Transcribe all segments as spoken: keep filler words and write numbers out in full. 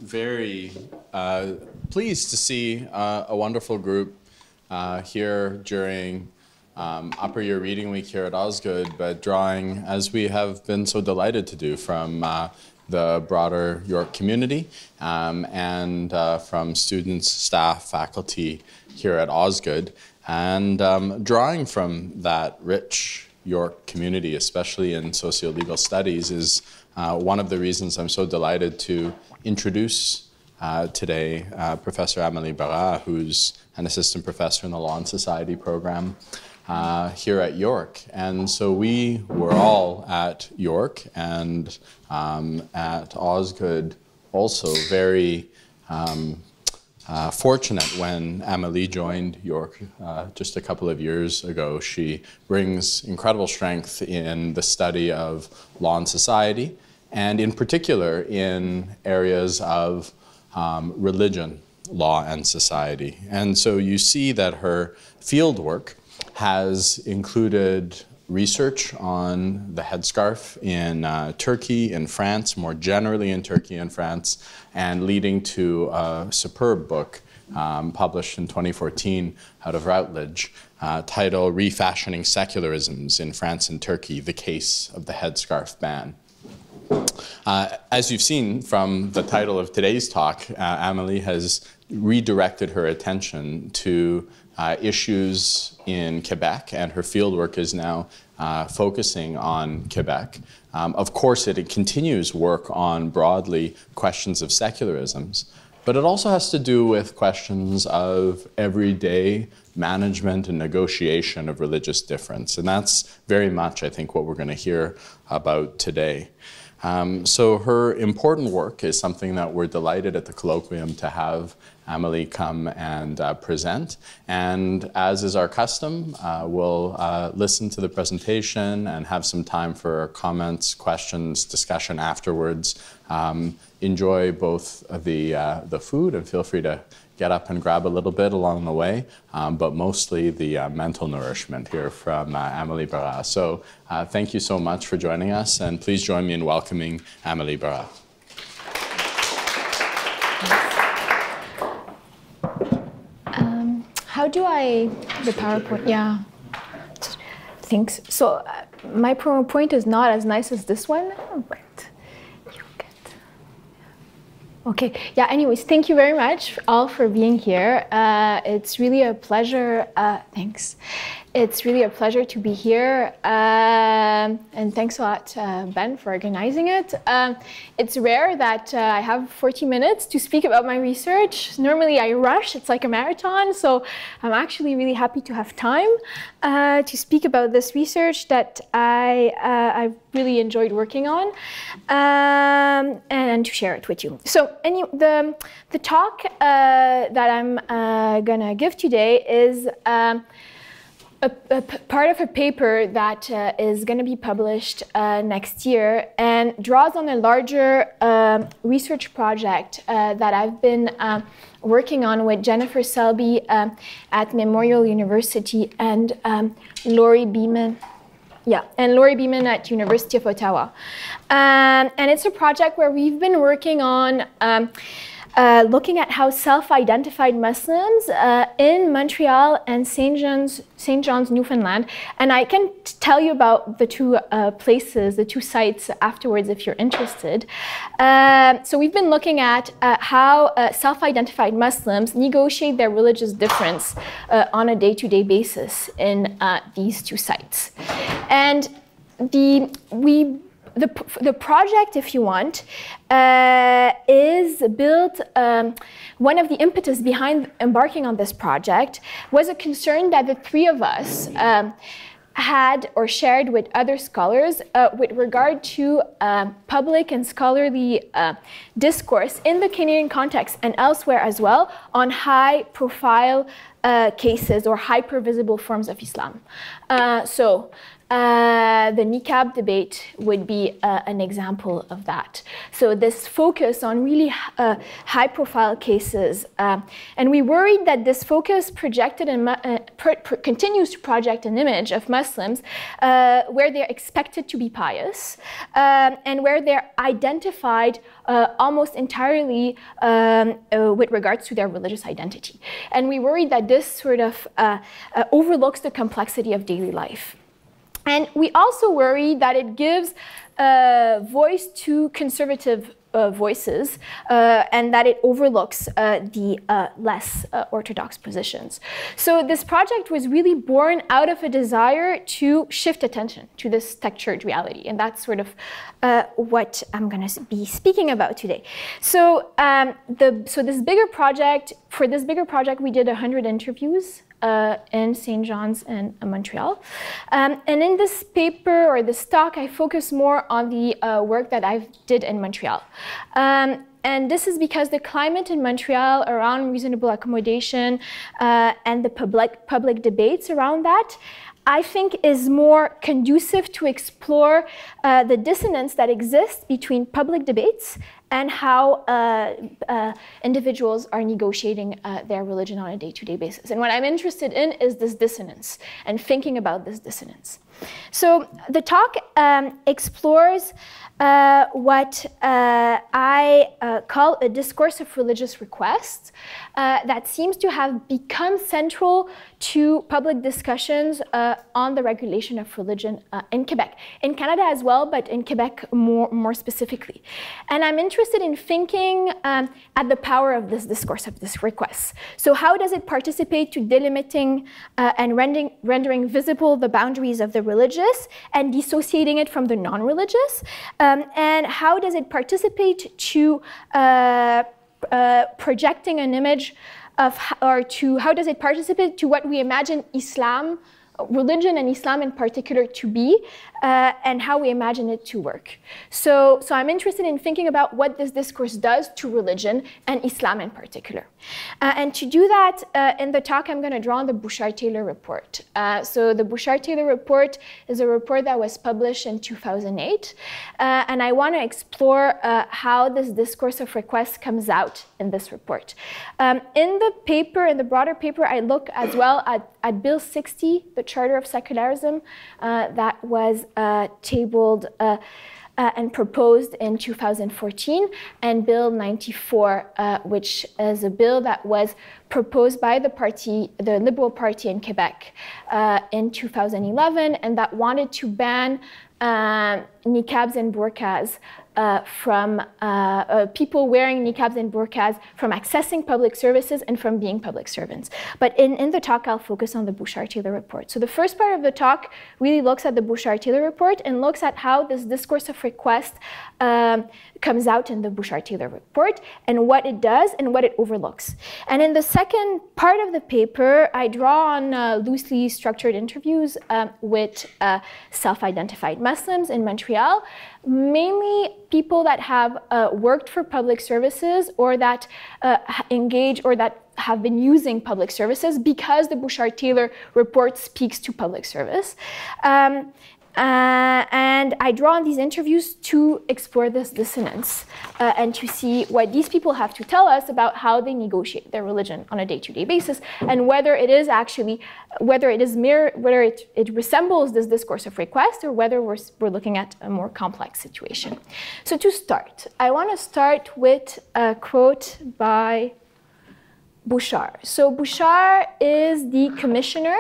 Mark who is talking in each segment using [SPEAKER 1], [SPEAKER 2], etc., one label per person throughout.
[SPEAKER 1] very uh, pleased to see uh, a wonderful group uh, here during um, Upper Year Reading Week here at Osgoode, but drawing, as we have been so delighted to do, from uh, the broader York community um, and uh, from students, staff, faculty here at Osgoode, and um, drawing from that rich York community, especially in socio-legal studies, is uh, one of the reasons I'm so delighted to introduce uh, today uh, Professor Amélie Barras, who's an assistant professor in the Law and Society program uh, here at York. And so we were all at York and um, at Osgoode also very um, Uh, fortunate when Amélie joined York uh, just a couple of years ago. She brings incredible strength in the study of law and society, and in particular in areas of um, religion, law, and society. And so you see that her field work has included research on the headscarf in uh, Turkey, in France, more generally in Turkey and France, and leading to a superb book um, published in twenty fourteen out of Routledge, uh, titled Refashioning Secularisms in France and Turkey, The Case of the Headscarf Ban. Uh, as you've seen from the title of today's talk, uh, Amélie has redirected her attention to uh, issues in Quebec, and her fieldwork is now uh, focusing on Quebec. Um, of course, it, it continues work on broadly questions of secularisms, but it also has to do with questions of everyday management and negotiation of religious difference. And that's very much, I think, what we're going to hear about today. Um, so her important work is something that we're delighted at the colloquium to have Amélie come and uh, present. And as is our custom, uh, we'll uh, listen to the presentation and have some time for comments, questions, discussion afterwards. Um, enjoy both the, uh, the food, and feel free to get up and grab a little bit along the way, um, but mostly the uh, mental nourishment here from uh, Amélie Barras. So uh, thank you so much for joining us, and please join me in welcoming Amélie Barras.
[SPEAKER 2] Um, how do I, the PowerPoint, yeah, thanks. So uh, my PowerPoint is not as nice as this one, but okay, yeah, anyways, thank you very much all for being here. Uh, it's really a pleasure, uh, thanks. It's really a pleasure to be here, uh, and thanks a lot, uh, Ben, for organizing it. Uh, it's rare that uh, I have forty minutes to speak about my research. Normally I rush, it's like a marathon, so I'm actually really happy to have time uh, to speak about this research that I, uh, I've really enjoyed working on, um, and to share it with you. So any, the, the talk uh, that I'm uh, gonna give today is um, A, a part of a paper that uh, is going to be published uh, next year and draws on a larger uh, research project uh, that I've been uh, working on with Jennifer Selby uh, at Memorial University and um, Laurie Beeman. Yeah, and Laurie Beeman at University of Ottawa. Um, and it's a project where we've been working on um, Uh, looking at how self-identified Muslims uh, in Montreal and Saint John's, Saint John's, Newfoundland, and I can tell you about the two uh, places, the two sites afterwards if you're interested. Uh, so we've been looking at uh, how uh, self-identified Muslims negotiate their religious difference uh, on a day-to-day basis in uh, these two sites. And the, we The, the project, if you want, uh, is built, um, one of the impetus behind embarking on this project was a concern that the three of us um, had or shared with other scholars uh, with regard to uh, public and scholarly uh, discourse in the Canadian context and elsewhere as well on high-profile uh, cases or hyper-visible forms of Islam. Uh, so. uh, the niqab debate would be uh, an example of that. So this focus on really uh, high-profile cases, uh, and we worried that this focus projected and uh, pr pr continues to project an image of Muslims uh, where they're expected to be pious, um, and where they're identified uh, almost entirely um, uh, with regards to their religious identity. And we worried that this sort of uh, uh, overlooks the complexity of daily life. And we also worry that it gives uh, voice to conservative uh, voices uh, and that it overlooks uh, the uh, less uh, orthodox positions. So this project was really born out of a desire to shift attention to this tech church reality. And that's sort of uh, what I'm going to be speaking about today. So, um, the, so this bigger project, for this bigger project, we did one hundred interviews Uh, in Saint John's and uh, Montreal. Um, and in this paper or this talk, I focus more on the uh, work that I did in Montreal. Um, and this is because the climate in Montreal around reasonable accommodation uh, and the public, public debates around that, I think is more conducive to explore uh, the dissonance that exists between public debates and how uh, uh, individuals are negotiating uh, their religion on a day-to-day basis. And what I'm interested in is this dissonance and thinking about this dissonance. So the talk um, explores uh, what uh, I uh, call a discourse of religious requests uh, that seems to have become central to public discussions uh, on the regulation of religion uh, in Quebec. In Canada as well, but in Quebec more, more specifically. And I'm interested in thinking um, at the power of this discourse of this request. So how does it participate to delimiting uh, and rendering, rendering visible the boundaries of the religious and dissociating it from the non-religious? Um, and how does it participate to uh, uh, projecting an image of, or to, how does it participate to what we imagine Islam, religion and Islam in particular to be, uh, and how we imagine it to work. So, so I'm interested in thinking about what this discourse does to religion and Islam in particular. Uh, and to do that, uh, in the talk, I'm going to draw on the Bouchard-Taylor report. Uh, so the Bouchard-Taylor report is a report that was published in two thousand eight, uh, and I want to explore uh, how this discourse of request comes out in this report. Um, in the paper, in the broader paper, I look as well at, at Bill sixty, the Charter of Secularism, uh, that was uh, tabled uh, uh, and proposed in two thousand fourteen, and Bill ninety-four, uh, which is a bill that was proposed by the party, the Liberal Party in Quebec uh, in two thousand eleven, and that wanted to ban uh, niqabs and burqas Uh, from uh, uh, people wearing niqabs and burqas from accessing public services and from being public servants. But in, in the talk, I'll focus on the Bouchard-Taylor report. So the first part of the talk really looks at the Bouchard-Taylor report and looks at how this discourse of request um, comes out in the Bouchard-Taylor report and what it does and what it overlooks. And in the second part of the paper, I draw on uh, loosely structured interviews uh, with uh, self-identified Muslims in Montreal, mainly people that have uh, worked for public services or that uh, engage or that have been using public services because the Bouchard-Taylor report speaks to public service. Um, Uh, and I draw on these interviews to explore this dissonance uh, and to see what these people have to tell us about how they negotiate their religion on a day-to-day basis, and whether it is actually, whether it is mere, whether it, it resembles this discourse of request, or whether we're, we're looking at a more complex situation. So to start, I want to start with a quote by Bouchard. So Bouchard is the commissioner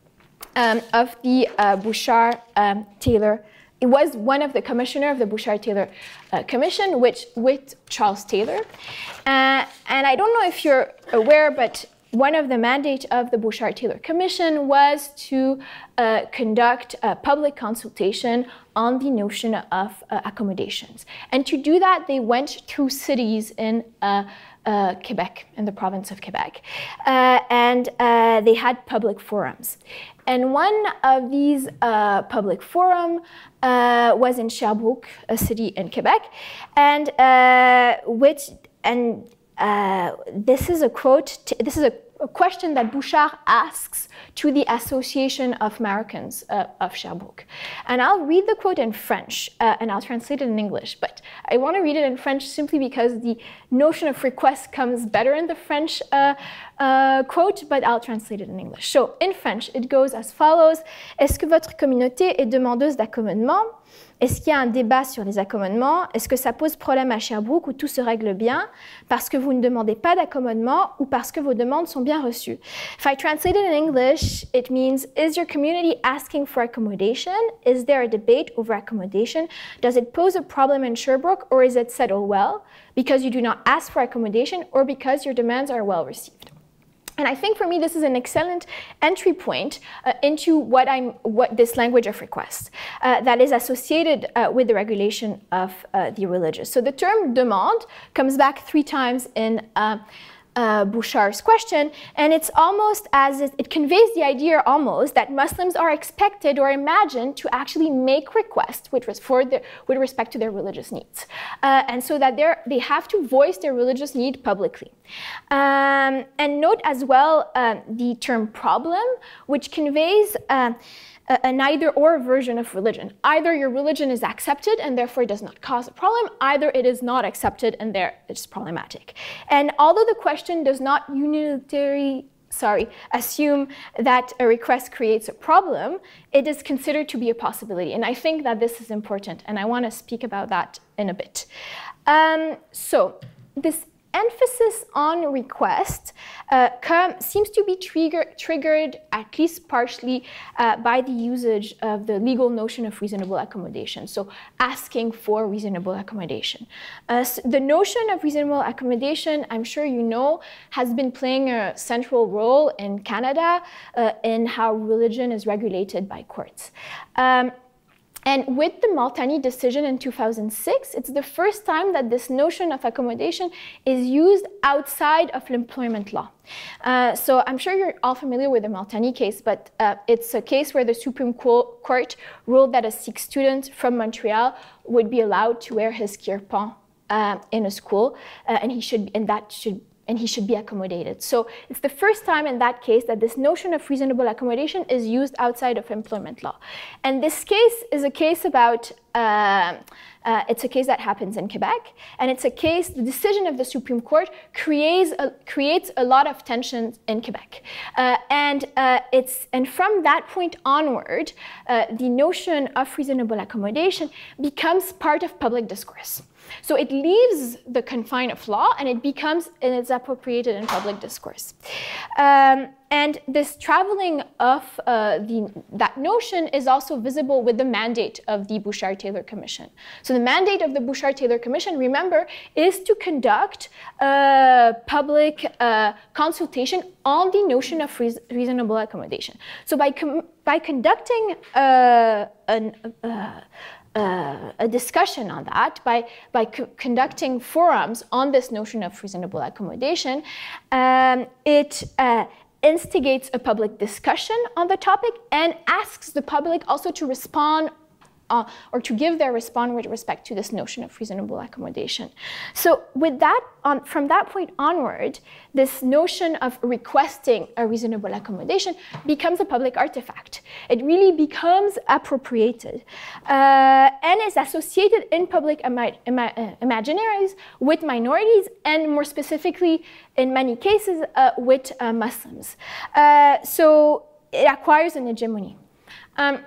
[SPEAKER 2] Um, of the uh, Bouchard-Taylor. Um, it was one of the commissioner of the Bouchard-Taylor uh, Commission, which with Charles Taylor. Uh, and I don't know if you're aware, but one of the mandates of the Bouchard-Taylor Commission was to uh, conduct a public consultation on the notion of uh, accommodations. And to do that, they went through cities in uh, uh, Quebec, in the province of Quebec. Uh, and uh, they had public forums. And one of these uh, public forums uh, was in Sherbrooke, a city in Quebec, and uh, which and uh, this is a quote. This is a a question that Bouchard asks to the Association of Marocains uh, of Sherbrooke. And I'll read the quote in French, uh, and I'll translate it in English, but I want to read it in French simply because the notion of request comes better in the French uh, uh, quote, but I'll translate it in English. So in French, it goes as follows. Est-ce que votre communauté est demandeuse d'accommodement? Est-ce qu'il y a un débat sur les accommodements? Est-ce que ça pose problème à Sherbrooke où tout se règle bien parce que vous ne demandez pas d'accommodement ou parce que vos demandes sont bien reçues? If I translate it in English, it means, is your community asking for accommodation? Is there a debate over accommodation? Does it pose a problem in Sherbrooke, or is it settled well because you do not ask for accommodation or because your demands are well received? And I think for me, this is an excellent entry point uh, into what I'm, what this language of request uh, that is associated uh, with the regulation of uh, the religious. So the term demande comes back three times in uh, uh, Bouchard's question, and it's almost as it, it conveys the idea almost that Muslims are expected or imagined to actually make requests with, res for the, with respect to their religious needs, uh, and so that they're, they have to voice their religious need publicly. Um, and note as well uh, the term problem, which conveys uh, an either-or version of religion. Either your religion is accepted and therefore it does not cause a problem, either it is not accepted and there it's problematic. And although the question does not unitarily, sorry, assume that a request creates a problem, it is considered to be a possibility. And I think that this is important, and I want to speak about that in a bit. Um, so this emphasis on request uh, come, seems to be trigger, triggered, at least partially, uh, by the usage of the legal notion of reasonable accommodation, so asking for reasonable accommodation. Uh, so the notion of reasonable accommodation, I'm sure you know, has been playing a central role in Canada uh, in how religion is regulated by courts. Um, And with the Maltani decision in two thousand six, it's the first time that this notion of accommodation is used outside of employment law. Uh, so I'm sure you're all familiar with the Maltani case, but uh, it's a case where the Supreme Court ruled that a Sikh student from Montreal would be allowed to wear his kirpan uh, in a school, uh, and he should, and that should and he should be accommodated. So it's the first time in that case that this notion of reasonable accommodation is used outside of employment law. And this case is a case about, uh, uh, it's a case that happens in Quebec, and it's a case, the decision of the Supreme Court creates a, creates a lot of tensions in Quebec. Uh, and, uh, it's, and from that point onward, uh, the notion of reasonable accommodation becomes part of public discourse. So it leaves the confine of law and it becomes, and it's appropriated in public discourse. Um, and this traveling of uh, the, that notion is also visible with the mandate of the Bouchard-Taylor Commission. So the mandate of the Bouchard-Taylor Commission, remember, is to conduct a public uh, consultation on the notion of reas reasonable accommodation. So by, com by conducting uh, an, uh, Uh, a discussion on that, by, by co conducting forums on this notion of reasonable accommodation, um, it uh, instigates a public discussion on the topic and asks the public also to respond Uh, or to give their response with respect to this notion of reasonable accommodation. So with that, on, from that point onward, this notion of requesting a reasonable accommodation becomes a public artifact. It really becomes appropriated uh, and is associated in public ima ima uh, imaginaries with minorities, and more specifically, in many cases, uh, with uh, Muslims. Uh, so it acquires an hegemony. Um,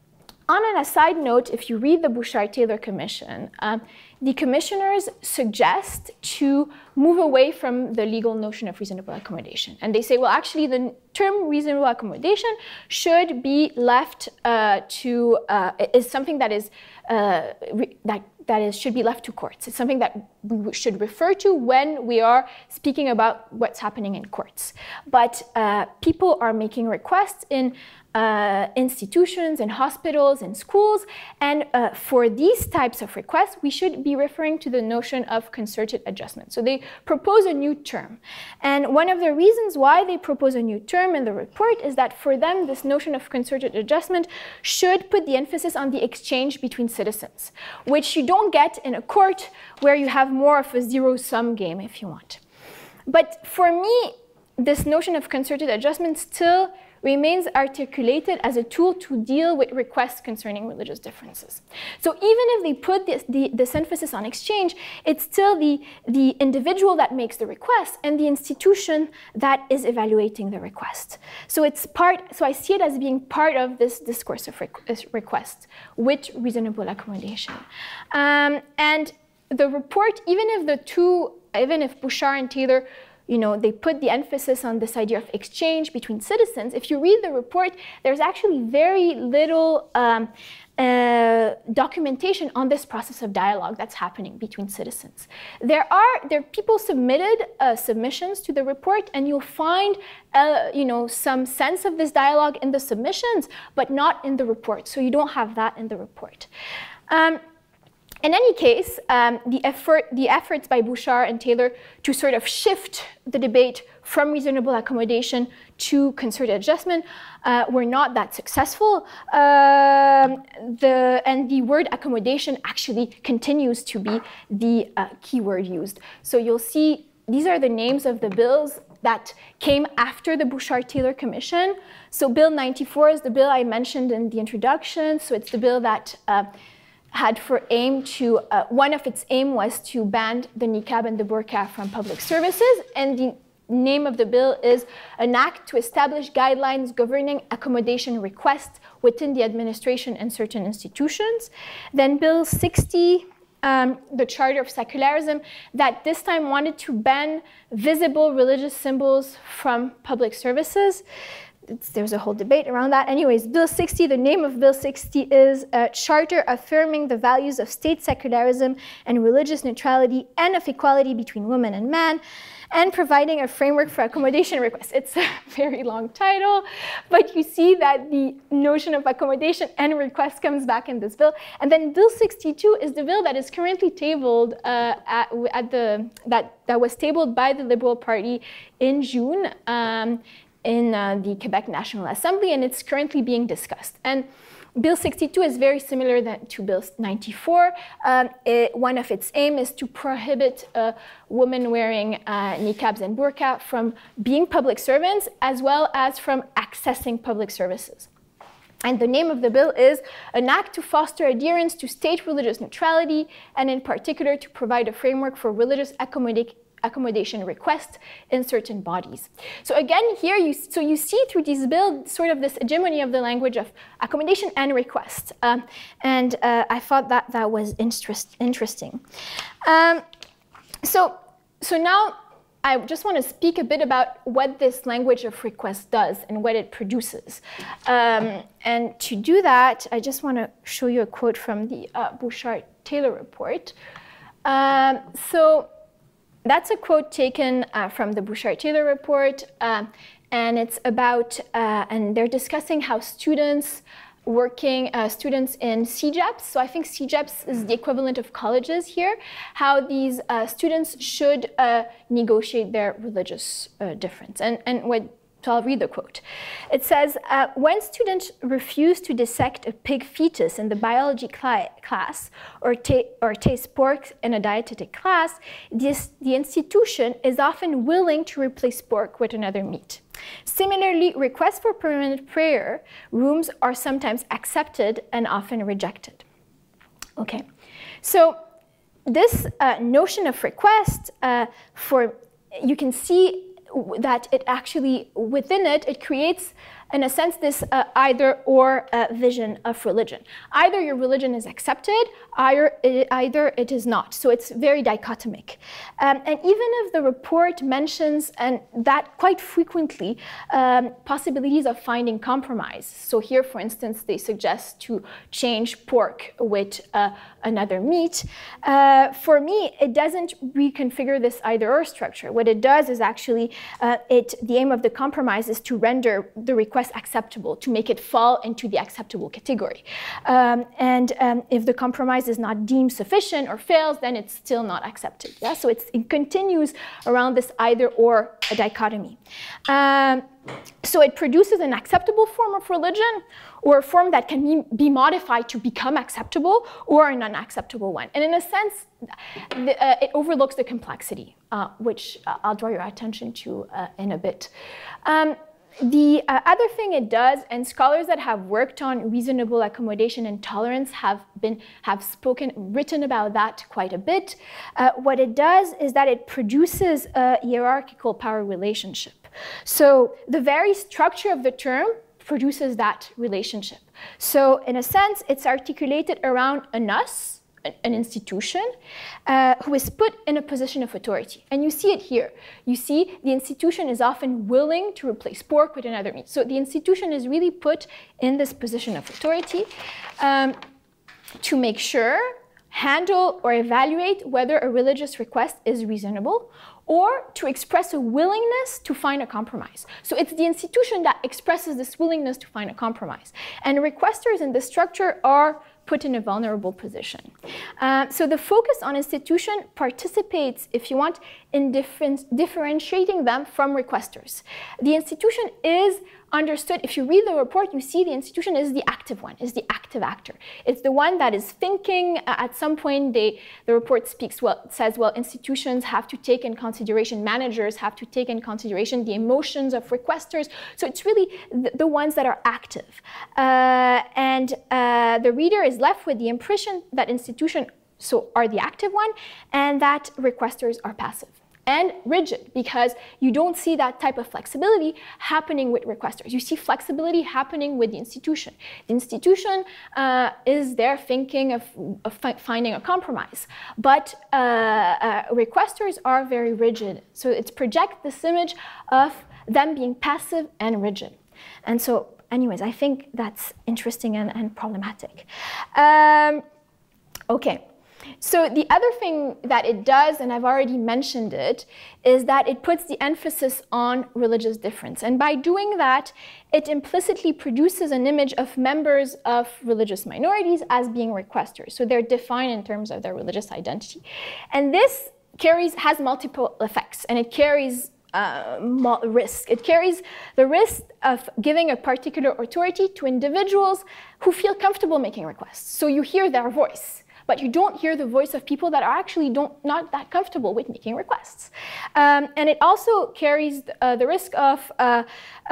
[SPEAKER 2] On an aside note, if you read the Bouchard-Taylor Commission, um, the commissioners suggest to move away from the legal notion of reasonable accommodation. And they say, well, actually, the term reasonable accommodation should be left uh, to, uh, is something that is, uh, that, that is, should be left to courts. It's something that we should refer to when we are speaking about what's happening in courts. But uh, people are making requests in Uh, institutions, in hospitals, in schools, and uh, for these types of requests, we should be referring to the notion of concerted adjustment. So they propose a new term. And one of the reasons why they propose a new term in the report is that for them, this notion of concerted adjustment should put the emphasis on the exchange between citizens, which you don't get in a court where you have more of a zero-sum game, if you want. But for me, this notion of concerted adjustment still remains articulated as a tool to deal with requests concerning religious differences. So even if they put this, the, this emphasis on exchange, it's still the, the individual that makes the request and the institution that is evaluating the request. So it's part, so I see it as being part of this discourse of request with reasonable accommodation. Um, and the report, even if the two, even if Bouchard and Taylor, you know, they put the emphasis on this idea of exchange between citizens. If you read the report, there's actually very little um, uh, documentation on this process of dialogue that's happening between citizens. There are there people submitted uh, submissions to the report, and you'll find uh, you know, some sense of this dialogue in the submissions, but not in the report. So you don't have that in the report. Um, In any case, um, the, effort, the efforts by Bouchard and Taylor to sort of shift the debate from reasonable accommodation to concerted adjustment uh, were not that successful. Um, the, and the word accommodation actually continues to be the uh, key word used. So you'll see these are the names of the bills that came after the Bouchard-Taylor Commission. So Bill ninety-four is the bill I mentioned in the introduction. So it's the bill that uh, had for aim to, uh, one of its aim was to ban the niqab and the burqa from public services, and the name of the bill is an act to establish guidelines governing accommodation requests within the administration and certain institutions. Then Bill sixty, um, the Charter of Secularism, that this time wanted to ban visible religious symbols from public services. It's, there's a whole debate around that. Anyways, Bill sixty, the name of Bill sixty is a charter affirming the values of state secularism and religious neutrality and of equality between women and men, and providing a framework for accommodation requests. It's a very long title, but you see that the notion of accommodation and request comes back in this bill. And then Bill sixty-two is the bill that is currently tabled uh, at, at the, that, that was tabled by the Liberal Party in June. Um, in uh, the Quebec National Assembly, and it's currently being discussed. And Bill sixty-two is very similar than, to Bill ninety-four. Um, it, one of its aims is to prohibit uh, women wearing uh, niqabs and burqa from being public servants, as well as from accessing public services. And the name of the bill is an act to foster adherence to state religious neutrality, and in particular to provide a framework for religious accommodation accommodation requests in certain bodies. So again, here, you, so you see through these bills sort of this hegemony of the language of accommodation and request. Um, and uh, I thought that that was interest, interesting. Um, so, so now I just want to speak a bit about what this language of request does and what it produces. Um, and to do that, I just want to show you a quote from the uh, Bouchard-Taylor report. Um, so, That's a quote taken uh, from the Bouchard-Taylor report, uh, and it's about, uh, and they're discussing how students working, uh, students in C J E Ps, so I think C J E Ps is the equivalent of colleges here, how these uh, students should uh, negotiate their religious uh, difference. And, and what, so I'll read the quote. It says, uh, when students refuse to dissect a pig fetus in the biology cl class or, ta or taste pork in a dietetic class, this, the institution is often willing to replace pork with another meat. Similarly, requests for permanent prayer rooms are sometimes accepted and often rejected. Okay, so this uh, notion of request, uh, for you can see that it actually, within it, it creates, in a sense, this uh, either or uh, vision of religion. Either your religion is accepted, either it, either it is not. So it's very dichotomic. Um, and even if the report mentions, and that quite frequently, um, possibilities of finding compromise. So here, for instance, they suggest to change pork with uh, another meat. Uh, for me, it doesn't reconfigure this either or structure. What it does is actually, uh, it, the aim of the compromise is to render the request acceptable, to make it fall into the acceptable category. Um, and um, if the compromise is not deemed sufficient or fails, then it's still not accepted. Yeah? So it's, it continues around this either or dichotomy. Um, so it produces an acceptable form of religion, or a form that can be, be modified to become acceptable, or an unacceptable one. And in a sense, the, uh, it overlooks the complexity uh, which I'll draw your attention to uh, in a bit. Um, The uh, other thing it does, and scholars that have worked on reasonable accommodation and tolerance have been have spoken, written about that quite a bit. Uh, what it does is that it produces a hierarchical power relationship. So the very structure of the term produces that relationship. So in a sense, it's articulated around an us, an institution, uh, who is put in a position of authority. And you see it here. You see the institution is often willing to replace pork with another meat. So the institution is really put in this position of authority um, to make sure, handle, or evaluate whether a religious request is reasonable, or to express a willingness to find a compromise. So it's the institution that expresses this willingness to find a compromise. And requesters in this structure are put in a vulnerable position. Uh, so the focus on institution participates, if you want, in different, differentiating them from requesters. The institution is understood, if you read the report, you see the institution is the active one, is the active actor. It's the one that is thinking. Uh, at some point, they, the report speaks, well, says, well, institutions have to take in consideration, managers have to take in consideration the emotions of requesters. So it's really the, the ones that are active. Uh, and uh, the reader is left with the impression that institutions so are the active one, and that requesters are passive and rigid, because you don't see that type of flexibility happening with requesters. You see flexibility happening with the institution. The institution uh, is there thinking of, of fi finding a compromise, but uh, uh, requesters are very rigid. So it projects this image of them being passive and rigid. And so anyways, I think that's interesting and, and problematic. Um, okay. So the other thing that it does, and I've already mentioned it, is that it puts the emphasis on religious difference. And by doing that, it implicitly produces an image of members of religious minorities as being requesters. So they're defined in terms of their religious identity. And this carries, has multiple effects, and it carries uh, risk. It carries the risk of giving a particular authority to individuals who feel comfortable making requests. So you hear their voice, but you don't hear the voice of people that are actually don't, not that comfortable with making requests. Um, and it also carries uh, the risk of uh,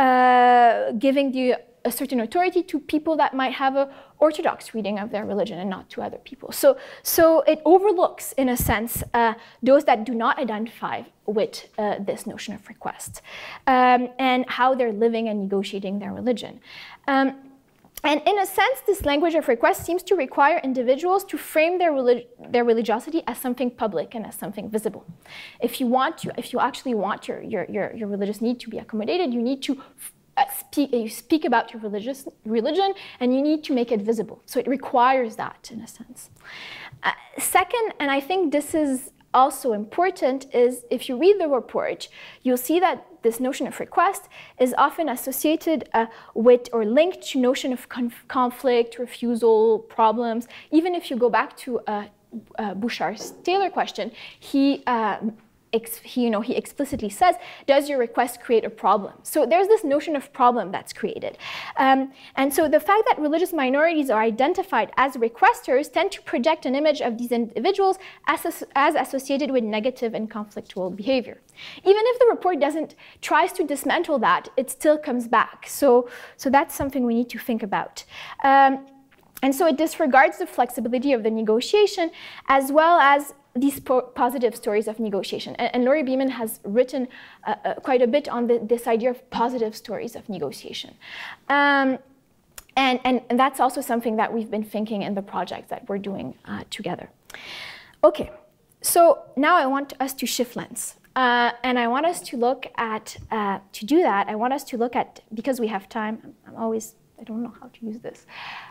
[SPEAKER 2] uh, giving the, a certain authority to people that might have an orthodox reading of their religion and not to other people. So, so it overlooks, in a sense, uh, those that do not identify with uh, this notion of request um, and how they're living and negotiating their religion. Um, And in a sense, this language of request seems to require individuals to frame their, relig their religiosity as something public and as something visible. If you want to, if you actually want your, your, your, your religious need to be accommodated, you need to uh, speak, you speak about your religious religion, and you need to make it visible. So it requires that, in a sense. Uh, second, and I think this is also important, is if you read the report, you'll see that this notion of request is often associated uh, with or linked to notion of conf conflict, refusal, problems. Even if you go back to uh, uh, Bouchard's Taylor question, he, uh, ex he, you know, he explicitly says, does your request create a problem? So there's this notion of problem that's created. Um, and so the fact that religious minorities are identified as requesters tend to project an image of these individuals as, as associated with negative and conflictual behavior. Even if the report doesn't, tries to dismantle that, it still comes back. So, so that's something we need to think about. Um, and so it disregards the flexibility of the negotiation as well as these po positive stories of negotiation. And, and Laurie Beeman has written uh, uh, quite a bit on the, this idea of positive stories of negotiation. Um, and, and, and that's also something that we've been thinking in the project that we're doing uh, together. Okay, so now I want us to shift lens. Uh, and I want us to look at, uh, to do that, I want us to look at, because we have time, I'm always, I don't know how to use this.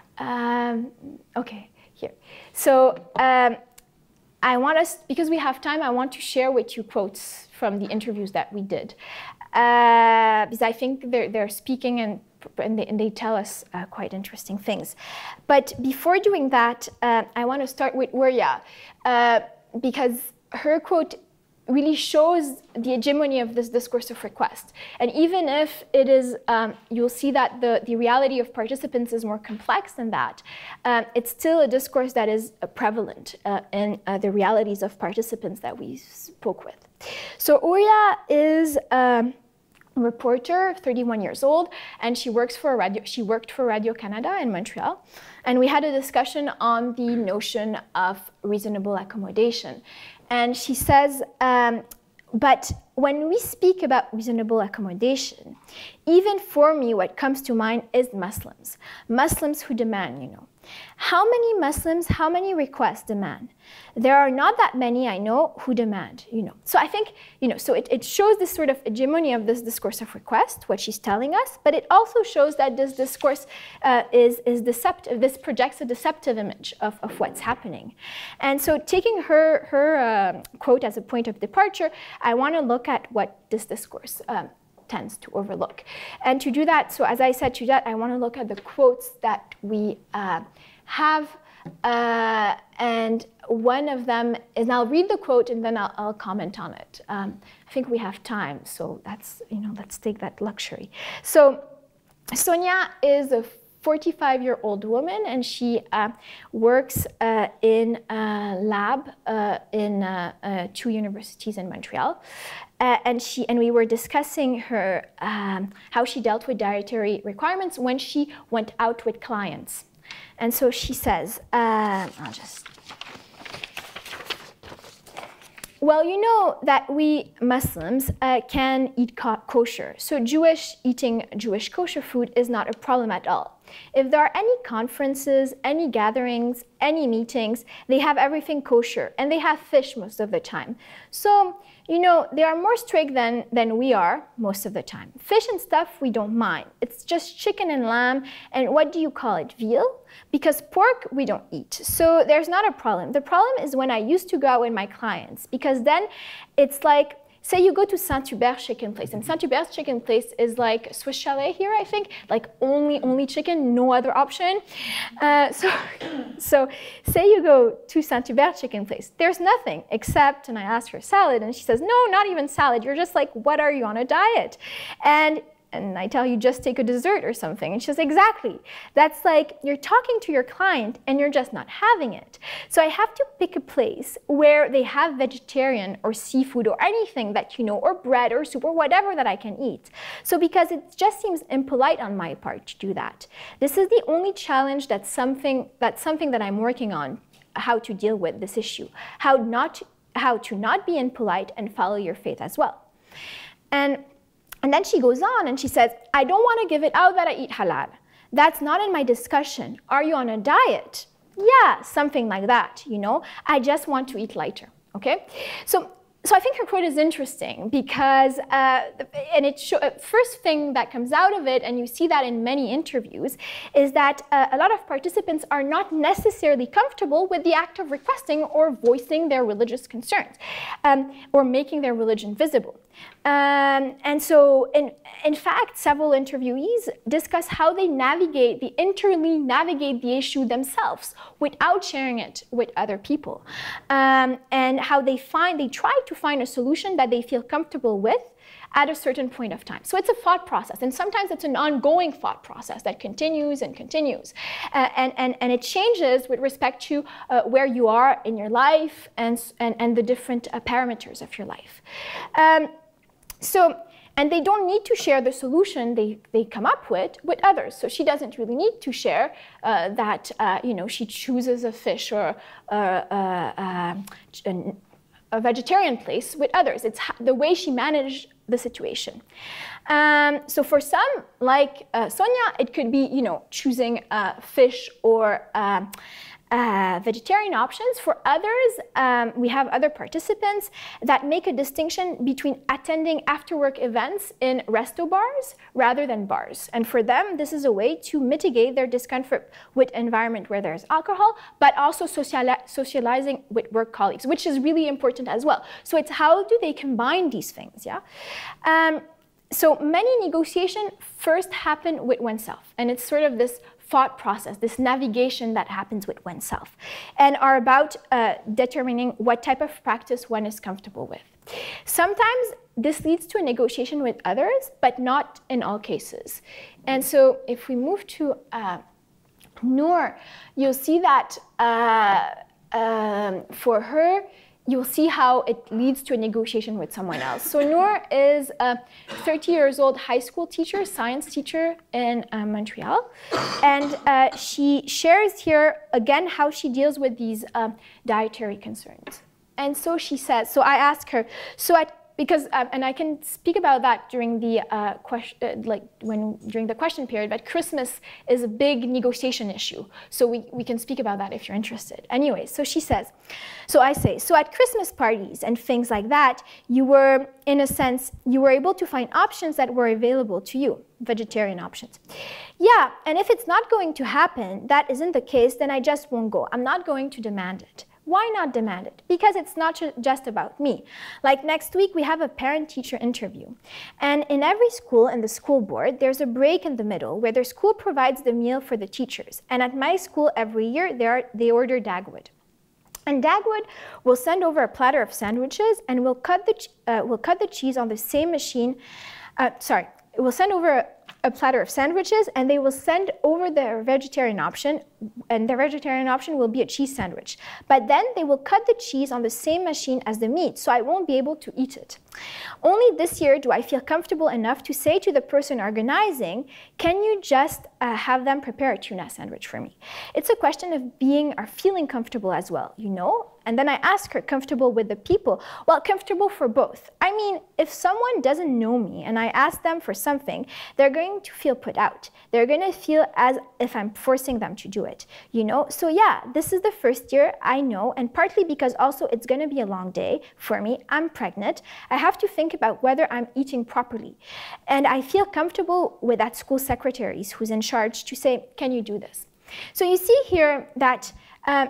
[SPEAKER 2] Um, okay, here. So, um, I want us, because we have time, I want to share with you quotes from the interviews that we did. Uh, because I think they're, they're speaking and, and, they, and they tell us uh, quite interesting things. But before doing that, uh, I want to start with Uria, uh, because her quote really shows the hegemony of this discourse of request. And even if it is, um, you'll see that the, the reality of participants is more complex than that, um, it's still a discourse that is uh, prevalent uh, in uh, the realities of participants that we spoke with. So Oria is um, a reporter, thirty-one years old, and she works for radio, she worked for Radio Canada in Montreal. And we had a discussion on the notion of reasonable accommodation. And she says, um, but when we speak about reasonable accommodation, even for me, what comes to mind is Muslims. Muslims who demand, you know. How many Muslims, how many requests demand? There are not that many, I know, who demand, you know. So I think, you know, so it, it shows this sort of hegemony of this discourse of request, what she's telling us, but it also shows that this discourse uh, is, is deceptive, this projects a deceptive image of, of what's happening. And so taking her, her uh, quote as a point of departure, I want to look at what this discourse um, tends to overlook. And to do that, so as I said to that, I want to look at the quotes that we uh, have, uh, and one of them is, and I'll read the quote and then I'll, I'll comment on it. Um, I think we have time, so that's, you know, let's take that luxury. So Sonia is a forty-five-year-old woman, and she uh, works uh, in a lab uh, in uh, uh, two universities in Montreal. Uh, and she and we were discussing her um, how she dealt with dietary requirements when she went out with clients. And so she says, uh, I'll just. Well, you know that we Muslims uh, can eat kosher. So Jewish eating Jewish kosher food is not a problem at all. If there are any conferences, any gatherings, any meetings, they have everything kosher, and they have fish most of the time. So, you know, they are more strict than, than we are most of the time. Fish and stuff, we don't mind. It's just chicken and lamb, and what do you call it, veal? Because pork, we don't eat. So there's not a problem. The problem is when I used to go out with my clients, because then it's like, say you go to Saint-Hubert chicken place, and Saint-Hubert's chicken place is like Swiss Chalet here, I think, like only only chicken, no other option. Uh, so, so say you go to Saint-Hubert chicken place, there's nothing except, and I ask for salad, and she says, no, not even salad. You're just like, what are you on a diet? And And I tell you, just take a dessert or something. And she says, exactly. That's like you're talking to your client and you're just not having it. So I have to pick a place where they have vegetarian or seafood or anything that you know, or bread or soup or whatever that I can eat. So because it just seems impolite on my part to do that. This is the only challenge that's something, that's something that I'm working on, how to deal with this issue. How, not, how to not be impolite and follow your faith as well. And And then she goes on and she says, I don't want to give it out that I eat halal. That's not in my discussion. Are you on a diet? Yeah, something like that, you know. I just want to eat lighter, okay? So, so I think her quote is interesting because, uh, and it show, uh, first thing that comes out of it, and you see that in many interviews, is that uh, a lot of participants are not necessarily comfortable with the act of requesting or voicing their religious concerns, um, or making their religion visible. Um, and so, in, in fact, several interviewees discuss how they navigate, they internally navigate the issue themselves without sharing it with other people. Um, and how they find, they try to find a solution that they feel comfortable with at a certain point of time. So it's a thought process, and sometimes it's an ongoing thought process that continues and continues. Uh, and, and, and it changes with respect to uh, where you are in your life and, and, and the different uh, parameters of your life. Um, so, and they don't need to share the solution they, they come up with with others. So she doesn't really need to share uh, that, uh, you know, she chooses a fish or uh, uh, uh, an, a vegetarian place with others. It's the way she managed the situation. Um, so for some, like uh, Sonia, it could be, you know, choosing uh, fish or uh, uh, vegetarian options. For others, um, we have other participants that make a distinction between attending after-work events in resto bars rather than bars. And for them, this is a way to mitigate their discomfort with environment where there's alcohol, but also sociali socializing with work colleagues, which is really important as well. So it's how do they combine these things, yeah? Um, so many negotiations first happen with oneself, and it's sort of this thought process, this navigation that happens with oneself, and are about uh, determining what type of practice one is comfortable with. Sometimes this leads to a negotiation with others, but not in all cases. And so if we move to uh, Noor, you'll see that uh, um, for her, you'll see how it leads to a negotiation with someone else. So Noor is a thirty years old high school teacher, science teacher in uh, Montreal. And uh, she shares here, again, how she deals with these um, dietary concerns. And so she says, so I ask her, so at Because, um, and I can speak about that during the uh, question, uh, like when during the question period. But Christmas is a big negotiation issue, so we we can speak about that if you're interested. Anyway, so she says, so I say, so at Christmas parties and things like that, you were, in a sense, you were able to find options that were available to you, vegetarian options. Yeah, and if it's not going to happen, that isn't the case, then I just won't go. I'm not going to demand it. Why not demand it? Because it's not just about me. Like next week, we have a parent-teacher interview. And in every school in the school board, there's a break in the middle where their school provides the meal for the teachers. And at my school, every year, they, are, they order Dagwood. And Dagwood will send over a platter of sandwiches and will cut the, uh, will cut the cheese on the same machine. Uh, sorry, it will send over a, a platter of sandwiches, and they will send over their vegetarian option, and their vegetarian option will be a cheese sandwich. But then they will cut the cheese on the same machine as the meat, so I won't be able to eat it. Only this year do I feel comfortable enough to say to the person organizing, can you just uh, have them prepare a tuna sandwich for me? It's a question of being or feeling comfortable as well, you know? And then I ask her, comfortable with the people? Well, comfortable for both. I mean, if someone doesn't know me and I ask them for something, they're going to feel put out. They're going to feel as if I'm forcing them to do it, you know? So yeah, this is the first year, I know, and partly because also it's going to be a long day for me. I'm pregnant. I have to think about whether I'm eating properly. And I feel comfortable with that school secretaries who's in charge to say, can you do this? So you see here that uh,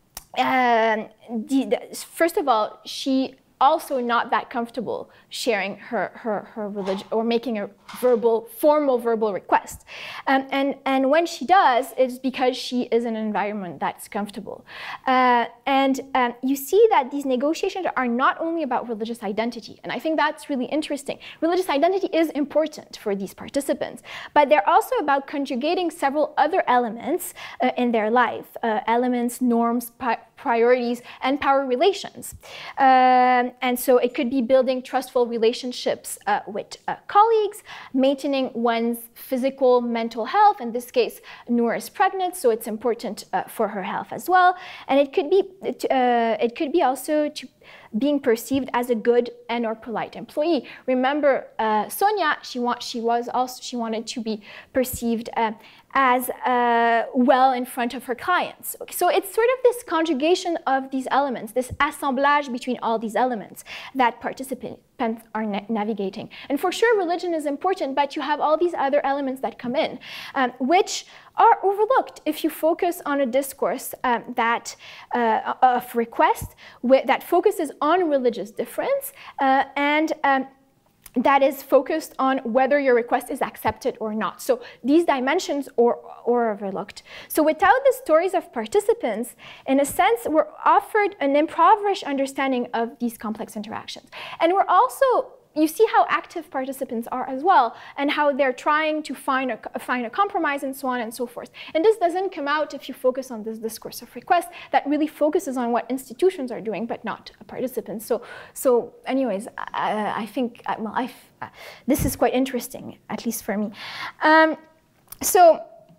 [SPEAKER 2] Um, the, the, first of all, she also not that comfortable sharing her, her, her religion or making a verbal, formal verbal request. Um, and, and when she does, it's because she is in an environment that's comfortable. Uh, and um, you see that these negotiations are not only about religious identity, and I think that's really interesting. Religious identity is important for these participants, but they're also about conjugating several other elements uh, in their life, uh, elements, norms, priorities, and power relations. Um, and so it could be building trustful relationships uh, with uh, colleagues, maintaining one's physical, mental health. In this case, Noor is pregnant, so it's important uh, for her health as well. And it could be, uh, it could be also to being perceived as a good and or polite employee. Remember, uh, Sonia, she want, she was also she wanted to be perceived uh, as uh, well in front of her clients. Okay, so it's sort of this conjugation of these elements, this assemblage between all these elements that participants are na navigating. And for sure, religion is important, but you have all these other elements that come in, um, which are overlooked if you focus on a discourse um, that uh, of request that focuses on religious difference uh, and um, that is focused on whether your request is accepted or not. So these dimensions are, are overlooked. So without the stories of participants, in a sense, we're offered an impoverished understanding of these complex interactions. And we're also, you see how active participants are as well, and how they're trying to find a, find a compromise and so on and so forth. And this doesn't come out if you focus on this discourse of request that really focuses on what institutions are doing, but not participants. So, so anyways, I, I think, well, I, this is quite interesting, at least for me. Um, so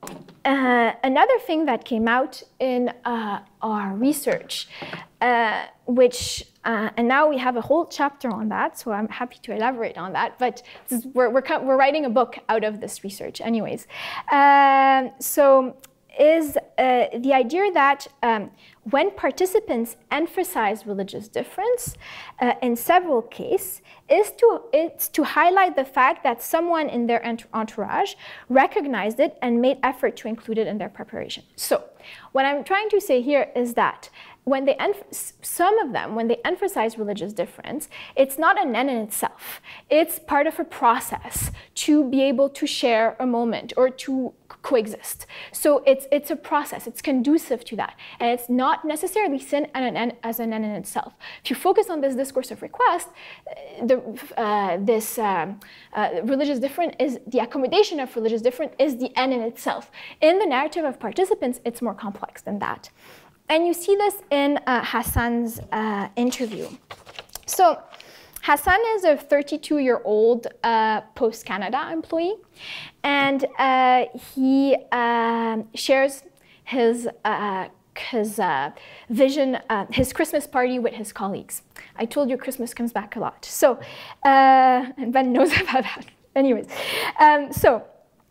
[SPEAKER 2] uh, another thing that came out in uh, our research, uh, which Uh, and now we have a whole chapter on that, so I'm happy to elaborate on that. But this is, we're, we're, we're writing a book out of this research anyways. Um, so is uh, the idea that um, when participants emphasize religious difference, uh, in several cases, is to, it's to highlight the fact that someone in their entourage recognized it and made effort to include it in their preparation. So what I'm trying to say here is that when they, some of them, when they emphasize religious difference, it's not an end in itself. It's part of a process to be able to share a moment or to coexist. So it's, it's a process, it's conducive to that. And it's not necessarily sin and an end as an end in itself. If you focus on this discourse of request, the, uh, this um, uh, religious difference is, the accommodation of religious difference is the end in itself. In the narrative of participants, it's more complex than that. And you see this in uh, Hassan's uh, interview. So Hassan is a thirty-two-year-old uh, post-Canada employee, and uh, he uh, shares his, uh, his uh, vision, uh, his Christmas party with his colleagues. I told you Christmas comes back a lot. So, uh, and Ben knows about that. Anyways, um, so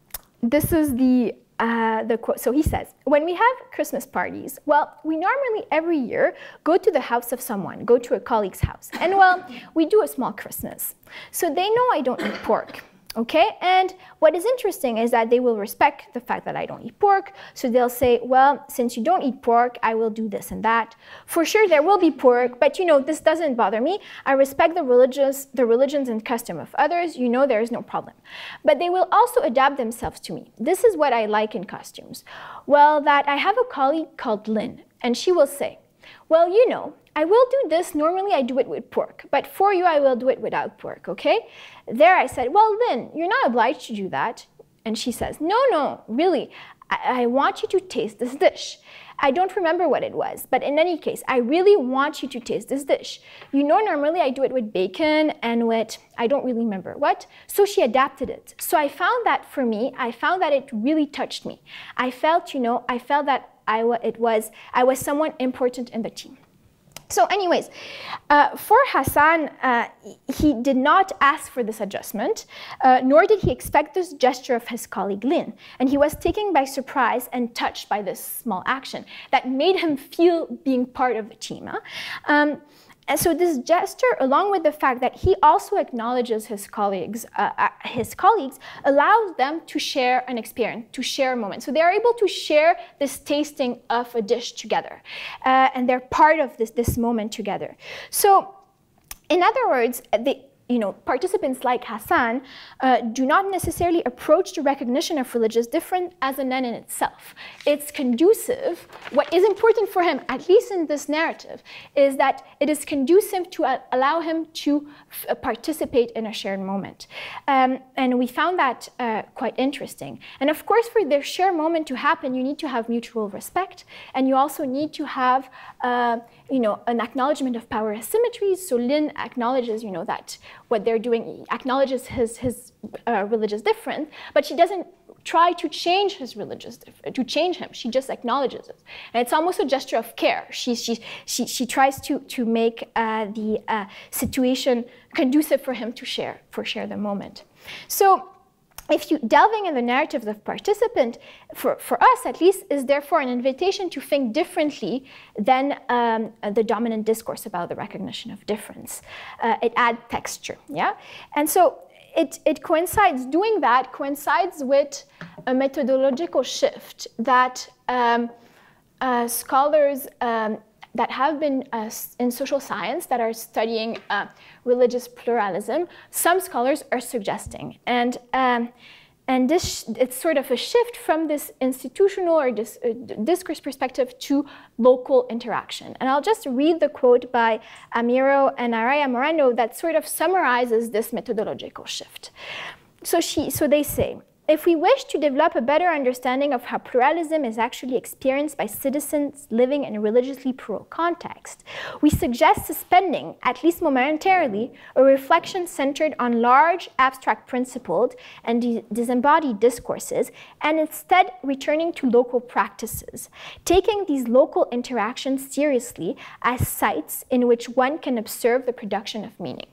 [SPEAKER 2] this is the Uh, the quote. So he says, when we have Christmas parties, well, we normally every year go to the house of someone, go to a colleague's house. And well, we do a small Christmas. So they know I don't eat pork. Okay, and what is interesting is that they will respect the fact that I don't eat pork. So they'll say, well, since you don't eat pork, I will do this and that. For sure, there will be pork, but you know, this doesn't bother me. I respect the religious, the religions and custom of others. You know, there is no problem. But they will also adapt themselves to me. This is what I like in costumes. Well, that I have a colleague called Lynn, and she will say, well, you know, I will do this, normally I do it with pork, but for you I will do it without pork, okay? There I said, well, Lynn, you're not obliged to do that. And she says, no, no, really, I, I want you to taste this dish. I don't remember what it was, but in any case, I really want you to taste this dish. You know, normally I do it with bacon and with, I don't really remember what. So she adapted it. So I found that for me, I found that it really touched me. I felt, you know, I felt that I, it was, I was someone important in the team. So anyways, uh, for Hassan, uh, he did not ask for this adjustment, uh, nor did he expect this gesture of his colleague Lynn. And he was taken by surprise and touched by this small action that made him feel being part of the team. Huh? Um, And so this gesture, along with the fact that he also acknowledges his colleagues, uh, his colleagues, allows them to share an experience, to share a moment. So they're able to share this tasting of a dish together, uh, and they're part of this, this moment together. So, in other words, the you know, participants like Hassan uh, do not necessarily approach the recognition of religious difference as an end in itself. It's conducive. What is important for him, at least in this narrative, is that it is conducive to uh, allow him to uh, participate in a shared moment. Um, and we found that uh, quite interesting. And of course, for their shared moment to happen, you need to have mutual respect, and you also need to have uh, you know, an acknowledgement of power asymmetries. So Lynn acknowledges, you know, that what they're doing, acknowledges his, his uh, religious difference, but she doesn't try to change his religious, to change him. She just acknowledges it. And it's almost a gesture of care. She, she, she, she tries to, to make uh, the uh, situation conducive for him to share, for share the moment. So, if you delving in the narratives of participant, for, for us at least, is therefore an invitation to think differently than um, the dominant discourse about the recognition of difference. Uh, it adds texture, yeah? And so it, it coincides, doing that coincides with a methodological shift that um, uh, scholars um, that have been uh, in social science that are studying uh, religious pluralism, some scholars are suggesting. And, um, and this, it's sort of a shift from this institutional or dis, uh, discourse perspective to local interaction. And I'll just read the quote by Amiro and Araya Moreno that sort of summarizes this methodological shift. So, she, so they say, if we wish to develop a better understanding of how pluralism is actually experienced by citizens living in a religiously plural context, we suggest suspending, at least momentarily, a reflection centered on large, abstract principled and disembodied discourses, and instead returning to local practices, taking these local interactions seriously as sites in which one can observe the production of meaning.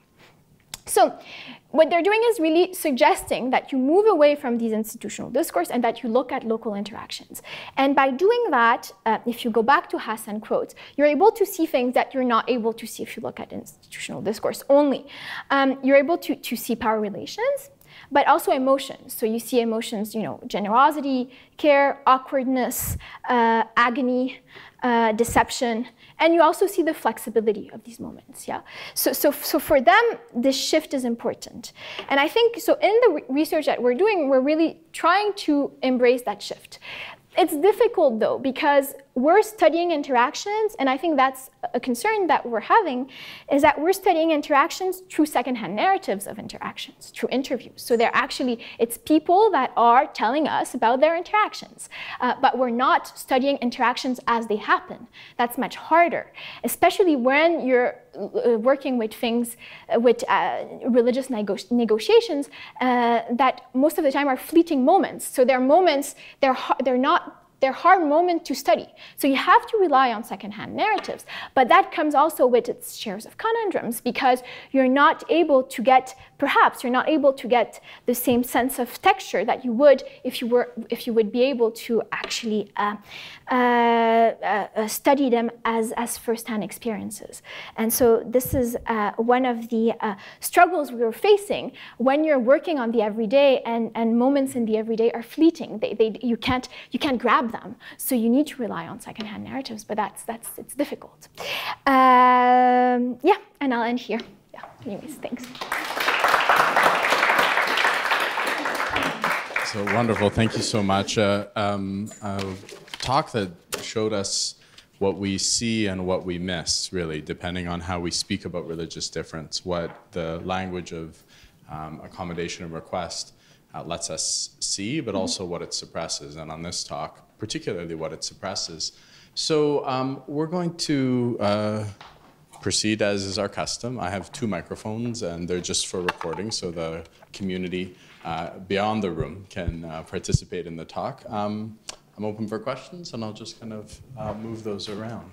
[SPEAKER 2] So, what they're doing is really suggesting that you move away from these institutional discourse and that you look at local interactions. And by doing that, uh, if you go back to Hassan quotes, you're able to see things that you're not able to see if you look at institutional discourse only. Um, you're able to, to see power relations, but also emotions. So you see emotions, you know, generosity, care, awkwardness, uh, agony, uh, deception, and you also see the flexibility of these moments, yeah? So, so, so for them, this shift is important. And I think, so in the re research that we're doing, we're really trying to embrace that shift. It's difficult though, because we're studying interactions, and I think that's a concern that we're having, is that we're studying interactions through secondhand narratives of interactions, through interviews. So they're actually, it's people that are telling us about their interactions, uh, but we're not studying interactions as they happen. That's much harder, especially when you're uh, working with things, uh, with uh, religious nego negotiations uh, that most of the time are fleeting moments. So they're moments, they're, they're not They're hard moment to study. So you have to rely on secondhand narratives. But that comes also with its shares of conundrums, because you're not able to get, perhaps you're not able to get the same sense of texture that you would if you were, if you would be able to actually uh, uh, uh, study them as, as first-hand experiences. And so this is uh, one of the uh, struggles we are facing when you're working on the everyday, and, and moments in the everyday are fleeting. They, they, you can't, you can't grab them. So you need to rely on secondhand narratives, but that's, that's, it's difficult. Um, yeah, and I'll end here. Yeah, anyways, thanks.
[SPEAKER 1] So wonderful, thank you so much. Uh, um, a talk that showed us what we see and what we miss, really, depending on how we speak about religious difference, what the language of um, accommodation and request uh, lets us see, but also what it suppresses. And on this talk, particularly what it suppresses. So um, we're going to uh, proceed as is our custom. I have two microphones, and they're just for recording, so the community uh, beyond the room can uh, participate in the talk. Um, I'm open for questions, and I'll just kind of uh, move those around.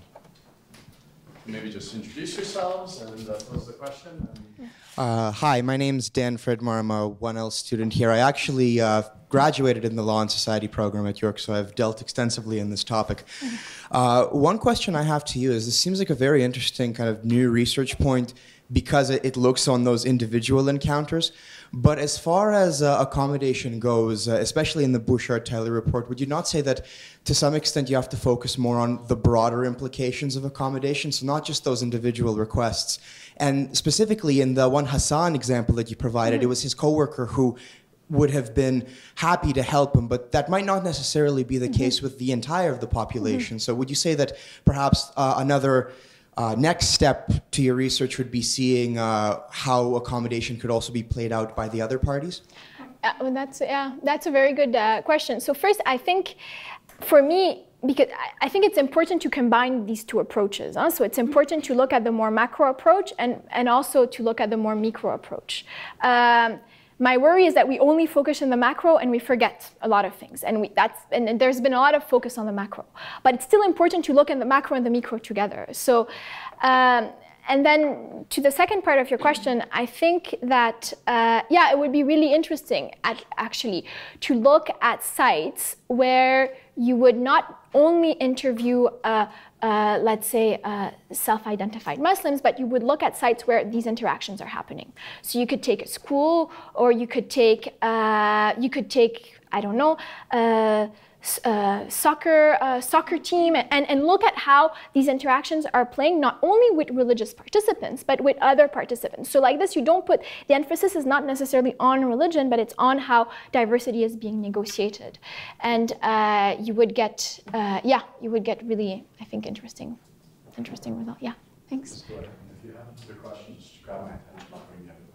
[SPEAKER 1] Maybe just introduce yourselves and uh, pose the question. And...
[SPEAKER 3] Uh, hi, my name's Dan Fridmar. I'm a one L student here. I actually uh, graduated in the Law and Society program at York, so I've dealt extensively in this topic. Uh, one question I have to you is, this seems like a very interesting kind of new research point because it, it looks on those individual encounters. But as far as uh, accommodation goes, uh, especially in the Bouchard-Taylor report, would you not say that to some extent you have to focus more on the broader implications of accommodation, so not just those individual requests? And specifically in the one Hassan example that you provided, mm-hmm. it was his coworker who would have been happy to help him, but that might not necessarily be the mm-hmm. case with the entire of the population. Mm-hmm. So would you say that perhaps uh, another Uh, next step to your research would be seeing uh, how accommodation could also be played out by the other parties?
[SPEAKER 2] Uh, well, that's, yeah, that's a very good uh, question. So first, I think for me, because I, I think it's important to combine these two approaches. Huh? So it's important to look at the more macro approach and, and also to look at the more micro approach. Um, My worry is that we only focus on the macro and we forget a lot of things. And, we, that's, and there's been a lot of focus on the macro. But it's still important to look at the macro and the micro together. So, um, and then to the second part of your question, I think that, uh, yeah, it would be really interesting at, actually to look at sites where you would not only interview uh, Uh, let's say, uh, self-identified Muslims, but you would look at sites where these interactions are happening. So you could take a school, or you could take, uh, you could take, I don't know, uh, uh, soccer, uh, soccer team, and, and look at how these interactions are playing not only with religious participants, but with other participants. So like this, you don't put, the emphasis is not necessarily on religion, but it's on how diversity is being negotiated. And uh, you would get, uh, yeah, you would get really, I think, interesting, interesting result. Yeah, thanks.
[SPEAKER 1] Just go ahead. If you have other questions, just grab my pen. I'll bring the other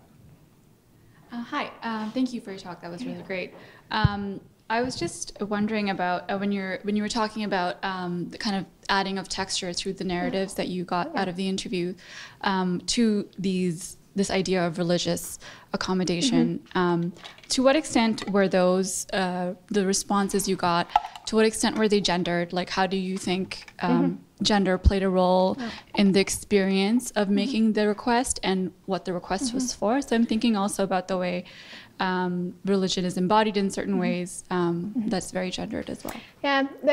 [SPEAKER 1] one.
[SPEAKER 4] Uh, hi, uh, thank you for your talk. That was really great. Um, I was just wondering about uh, when you're when you were talking about um, the kind of adding of texture through the narratives that you got out of the interview um, to these this idea of religious accommodation. Mm-hmm. um, to what extent were those uh, the responses you got? To what extent were they gendered? Like, how do you think um, mm-hmm. gender played a role yeah. in the experience of making mm-hmm. the request and what the request mm-hmm. was for? So I'm thinking also about the way Um, religion is embodied in certain mm-hmm. ways um, mm-hmm. that's very gendered as well.
[SPEAKER 2] Yeah, that's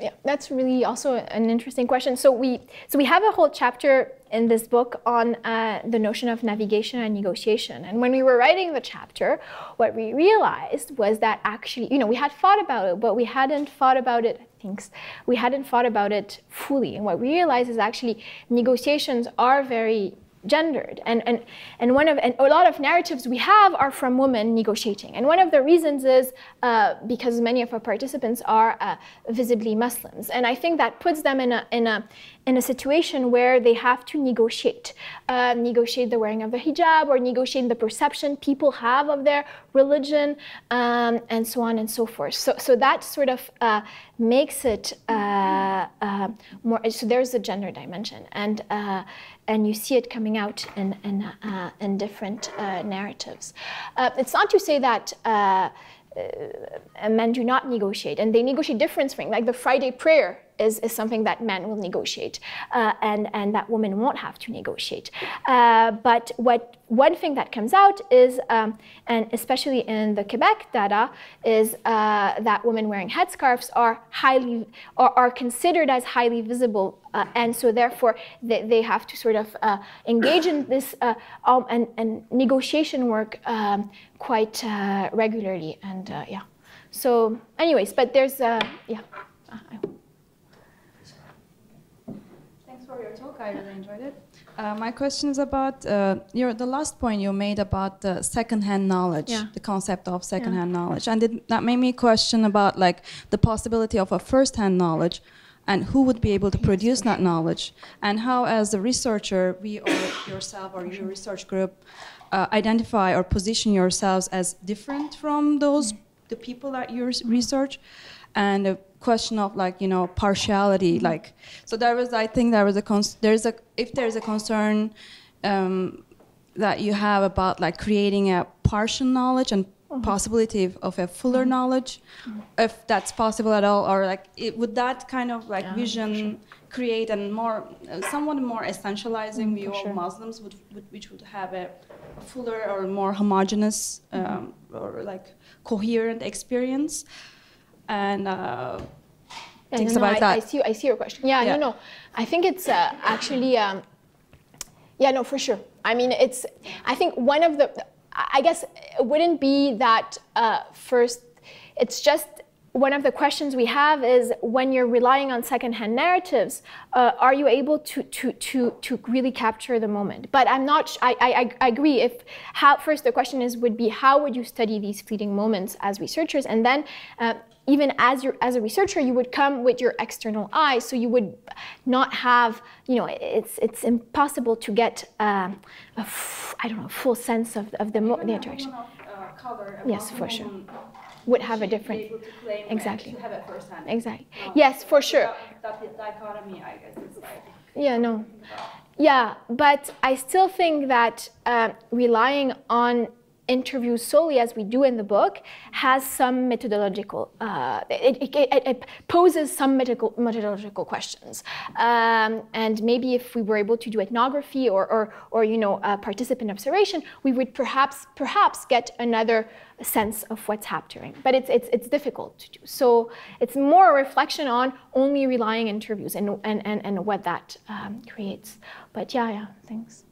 [SPEAKER 2] yeah, that's really also an interesting question. So we, so we have a whole chapter in this book on uh, the notion of navigation and negotiation. And when we were writing the chapter, what we realized was that actually, you know, we had thought about it, but we hadn't thought about it, I think, we hadn't thought about it fully. And what we realized is actually negotiations are very gendered, and and and one of and a lot of narratives we have are from women negotiating, and one of the reasons is uh, because many of our participants are uh, visibly Muslims, and I think that puts them in a in a in a situation where they have to negotiate, uh, negotiate the wearing of the hijab, or negotiate the perception people have of their religion, um, and so on and so forth. So so that sort of uh, makes it uh, uh, more. So there's a gender dimension, and. Uh, And you see it coming out in, in, uh, in different uh, narratives. Uh, it's not to say that uh, uh, men do not negotiate, and they negotiate different things. Like the Friday prayer is, is something that men will negotiate, uh, and, and that women won't have to negotiate. Uh, but what one thing that comes out is, um, and especially in the Quebec data, is uh, that women wearing headscarves are highly, or are considered as highly visible, uh, and so therefore they, they have to sort of uh, engage in this uh, um, and, and negotiation work um, quite uh, regularly, and uh, yeah. So, anyways, but there's uh, yeah. Uh, I hope.
[SPEAKER 5] For your talk, I really enjoyed it. Uh, my question is about uh, your the last point you made about the second-hand knowledge,
[SPEAKER 2] yeah.
[SPEAKER 5] the concept of second-hand yeah. knowledge, and it, that made me question about like the possibility of a first-hand knowledge, and who would be able to produce that knowledge, and how, as a researcher, we or yourself or your research group uh, identify or position yourselves as different from those the people that you research, and. Uh, question of like you know partiality, like so there was I think there was a cons there's a if there's a concern um, that you have about like creating a partial knowledge and mm-hmm. possibility of, of a fuller mm-hmm. knowledge, mm-hmm. if that's possible at all, or like it, would that kind of like yeah, vision sure. create a more uh, somewhat more essentializing mm, view sure. of Muslims would, would which would have a, a fuller or more homogeneous um, mm-hmm. or like coherent experience. And uh,
[SPEAKER 2] yeah,
[SPEAKER 5] things
[SPEAKER 2] no, no,
[SPEAKER 5] about
[SPEAKER 2] I,
[SPEAKER 5] that.
[SPEAKER 2] I see. I see your question. Yeah, yeah. no, no. I think it's uh, actually. Um, yeah, no, for sure. I mean, it's. I think one of the. I guess it wouldn't be that uh, first. It's just one of the questions we have is when you're relying on secondhand narratives, uh, are you able to to to to really capture the moment? But I'm not. I I, I agree. If how first the question is would be how would you study these fleeting moments as researchers, and then. Uh, Even as you're as a researcher, you would come with your external eye, so you would not have, you know, it's it's impossible to get um, a f I don't know full sense of of the mo the interaction.
[SPEAKER 5] Of, uh, color,
[SPEAKER 2] yes, for sure. Would have a different exactly.
[SPEAKER 5] To have it firsthand.
[SPEAKER 2] Exactly. No, yes, for sure.
[SPEAKER 5] That, that dichotomy, I guess, is like.
[SPEAKER 2] Yeah. No. Yeah, but I still think that uh, relying on interviews solely as we do in the book has some methodological, uh, it, it, it poses some methodological questions. Um, and maybe if we were able to do ethnography or, or, or you know, uh, participant observation, we would perhaps, perhaps get another sense of what's happening. But it's, it's, it's difficult to do. So it's more a reflection on only relying interviews and, and, and, and what that um, creates. But yeah, yeah, thanks.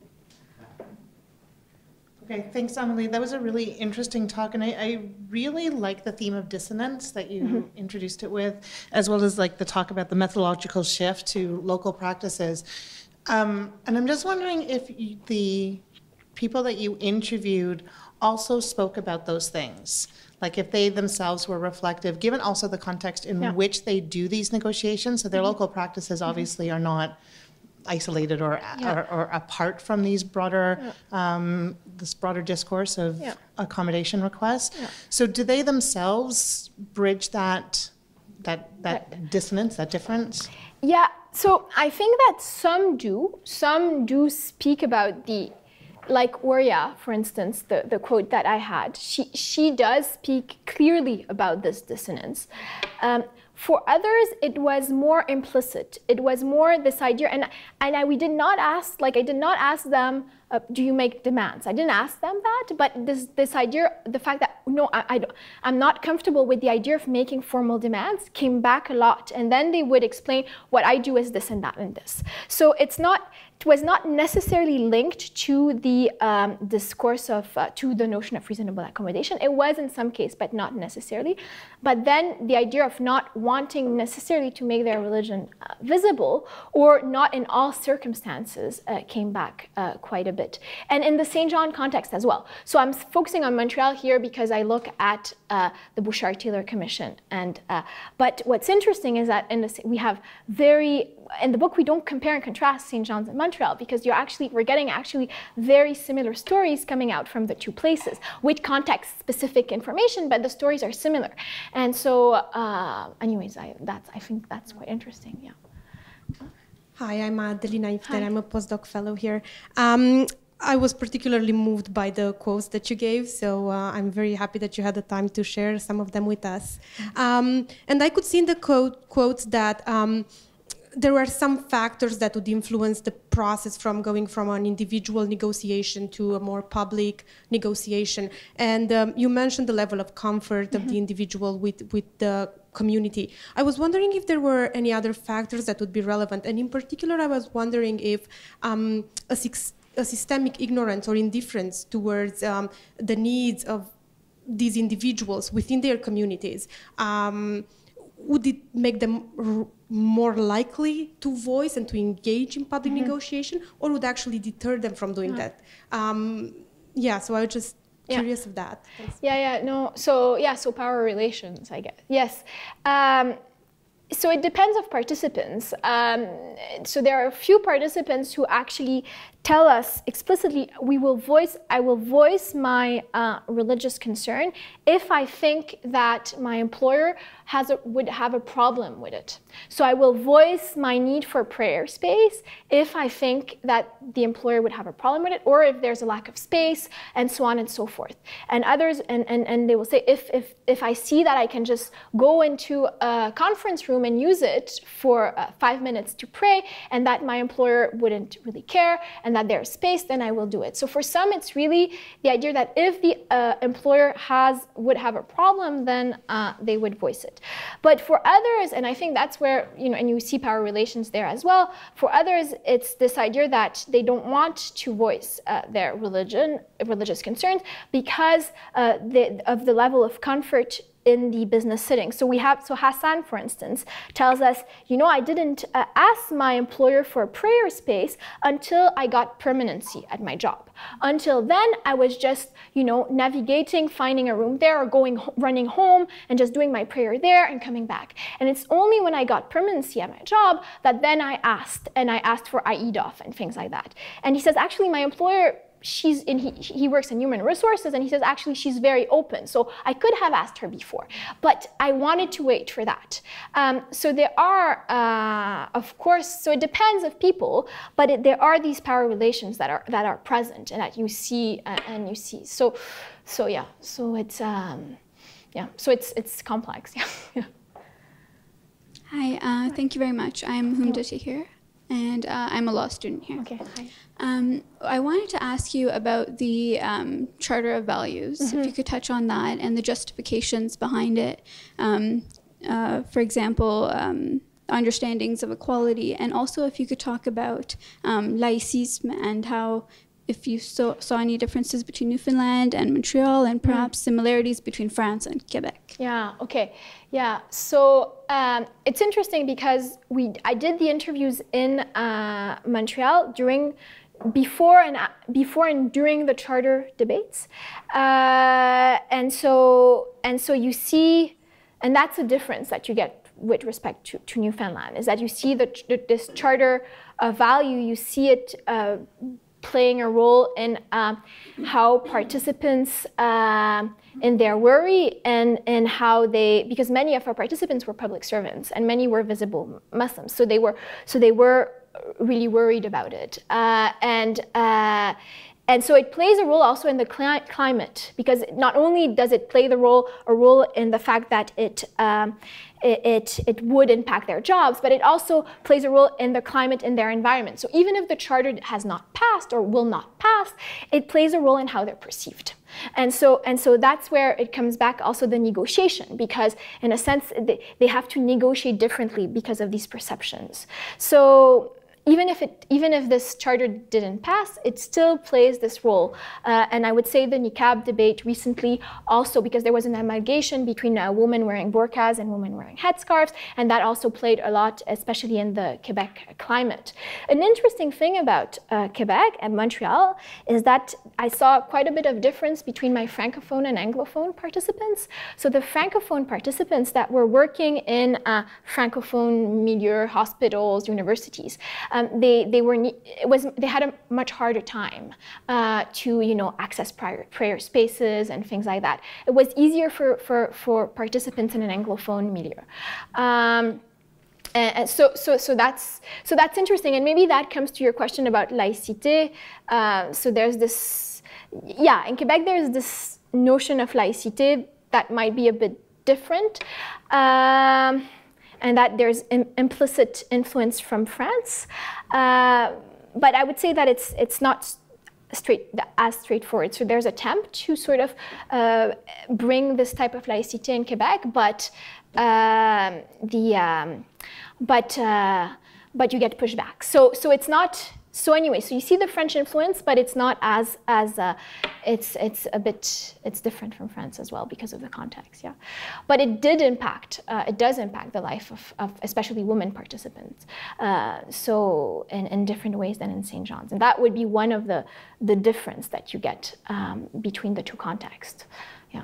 [SPEAKER 6] Okay, thanks, Amélie. That was a really interesting talk, and I, I really like the theme of dissonance that you mm-hmm. introduced it with, as well as like the talk about the methodological shift to local practices. Um, and I'm just wondering if you, the people that you interviewed also spoke about those things, like if they themselves were reflective, given also the context in yeah. which they do these negotiations. So their mm-hmm. local practices obviously mm-hmm. are not isolated or, yeah. or, or apart from these broader, yeah. um, this broader discourse of yeah. accommodation requests. Yeah. So do they themselves bridge that, that, that right. dissonance, that difference?
[SPEAKER 2] Yeah, so I think that some do. Some do speak about the, like Oria, for instance, the, the quote that I had, she, she does speak clearly about this dissonance. Um, For others, it was more implicit. It was more this idea, and and I, we did not ask, like I did not ask them uh, do you make demands? I didn't ask them that, but this this idea, the fact that no, I, I don't, I'm not comfortable with the idea of making formal demands came back a lot, and then they would explain what I do is this and that and this. So it's not. It was not necessarily linked to the um, discourse of, uh, to the notion of reasonable accommodation. It was in some case, but not necessarily. But then the idea of not wanting necessarily to make their religion uh, visible, or not in all circumstances, uh, came back uh, quite a bit. And in the Saint John context as well. So I'm focusing on Montreal here because I look at uh, the Bouchard-Taylor Commission. And, uh, but what's interesting is that in the, we have very, in the book, we don't compare and contrast Saint John's and Montreal because you're actually, we're getting actually very similar stories coming out from the two places with context-specific information, but the stories are similar. And so, uh, anyways, I, that's, I think that's quite interesting, yeah.
[SPEAKER 7] Hi, I'm Adelina Ifter. I'm a postdoc fellow here. Um, I was particularly moved by the quotes that you gave, so uh, I'm very happy that you had the time to share some of them with us. Um, and I could see in the quote, quotes that um, there were some factors that would influence the process from going from an individual negotiation to a more public negotiation. And um, you mentioned the level of comfort mm-hmm. of the individual with, with the community. I was wondering if there were any other factors that would be relevant. And in particular, I was wondering if um, a, a systemic ignorance or indifference towards um, the needs of these individuals within their communities, um, would it make them r more likely to voice and to engage in public mm-hmm. negotiation, or would actually deter them from doing yeah. that? Um, yeah, so I was just curious yeah. of that. Thanks.
[SPEAKER 2] Yeah, yeah, no, so yeah, so power relations, I guess. Yes. Um, so it depends of participants. Um, so there are a few participants who actually tell us explicitly, we will voice, I will voice my uh, religious concern if I think that my employer has a, would have a problem with it. So I will voice my need for prayer space if I think that the employer would have a problem with it, or if there's a lack of space, and so on and so forth. And others, and, and, and they will say, if, if, if I see that I can just go into a conference room and use it for uh, five minutes to pray, and that my employer wouldn't really care, and that there's space, then I will do it. So for some, it's really the idea that if the uh, employer has would have a problem, then uh, they would voice it. But for others, and I think that's where, you know, and you see power relations there as well, for others, it's this idea that they don't want to voice uh, their religion, religious concerns because uh, the, of the level of comfort in the business setting. So we have, so Hassan, for instance, tells us, you know, I didn't uh, ask my employer for a prayer space until I got permanency at my job. Until then, I was just, you know, navigating, finding a room there, or going, running home and just doing my prayer there and coming back. And it's only when I got permanency at my job that then I asked, and I asked for I E D O F and things like that. And he says, actually, my employer, she's in, he, he works in human resources, and he says, actually, she's very open. So I could have asked her before, but I wanted to wait for that. Um, so there are, uh, of course, so it depends of people, but it, there are these power relations that are, that are present and that you see, uh, and you see. So, so yeah, so it's, um, yeah, so it's, it's complex, yeah. yeah.
[SPEAKER 8] Hi, uh, thank you very much. I'm Humda Tahir, and uh, I'm a law student here.
[SPEAKER 2] Okay, hi.
[SPEAKER 8] Um, I wanted to ask you about the um, Charter of Values, mm-hmm. if you could touch on that and the justifications behind it. Um, uh, for example, um, understandings of equality, and also if you could talk about um, laïcisme and how, if you saw, saw any differences between Newfoundland and Montreal, and perhaps mm. similarities between France and Quebec.
[SPEAKER 2] Yeah, okay. Yeah, so um, it's interesting because we I did the interviews in uh, Montreal during before and before and during the charter debates, uh, and so and so you see, and that's a difference that you get with respect to, to Newfoundland, is that you see the, this charter of value, you see it uh, playing a role in uh, how participants uh, in their worry and, and how they, because many of our participants were public servants and many were visible Muslims, so they were so they were really worried about it, uh, and uh, and so it plays a role also in the cli climate, because not only does it play the role a role in the fact that it um, It, it, it would impact their jobs, but it also plays a role in the climate in their environment. So even if the charter has not passed or will not pass, it plays a role in how they're perceived. And so, and so that's where it comes back also the negotiation, because in a sense, they, they have to negotiate differently because of these perceptions. So even if, it, even if this charter didn't pass, it still plays this role. Uh, and I would say the niqab debate recently also, because there was an amalgamation between uh, women wearing burqas and women wearing headscarves, and that also played a lot, especially in the Quebec climate. An interesting thing about uh, Quebec and Montreal is that I saw quite a bit of difference between my Francophone and Anglophone participants. So the Francophone participants that were working in uh, Francophone milieu, hospitals, universities, Um, they, they, were, it was, they had a much harder time uh, to you know, access prior, prayer spaces and things like that. It was easier for, for, for participants in an Anglophone milieu. Um, and so, so, so, that's, so that's interesting, and maybe that comes to your question about laïcité. Uh, so there's this, yeah, in Quebec there's this notion of laïcité that might be a bit different. Um, and that there's im implicit influence from France. Uh, but I would say that it's, it's not straight, as straightforward. So there's an attempt to sort of uh, bring this type of laïcité in Quebec, but, uh, the, um, but, uh, but you get pushback. So, so it's not, so anyway, so you see the French influence, but it's not as, as uh, it's, it's a bit, it's different from France as well because of the context, yeah. But it did impact, uh, it does impact the life of, of especially women participants, uh, so in, in different ways than in Saint John's. And that would be one of the, the difference that you get um, between the two contexts, yeah.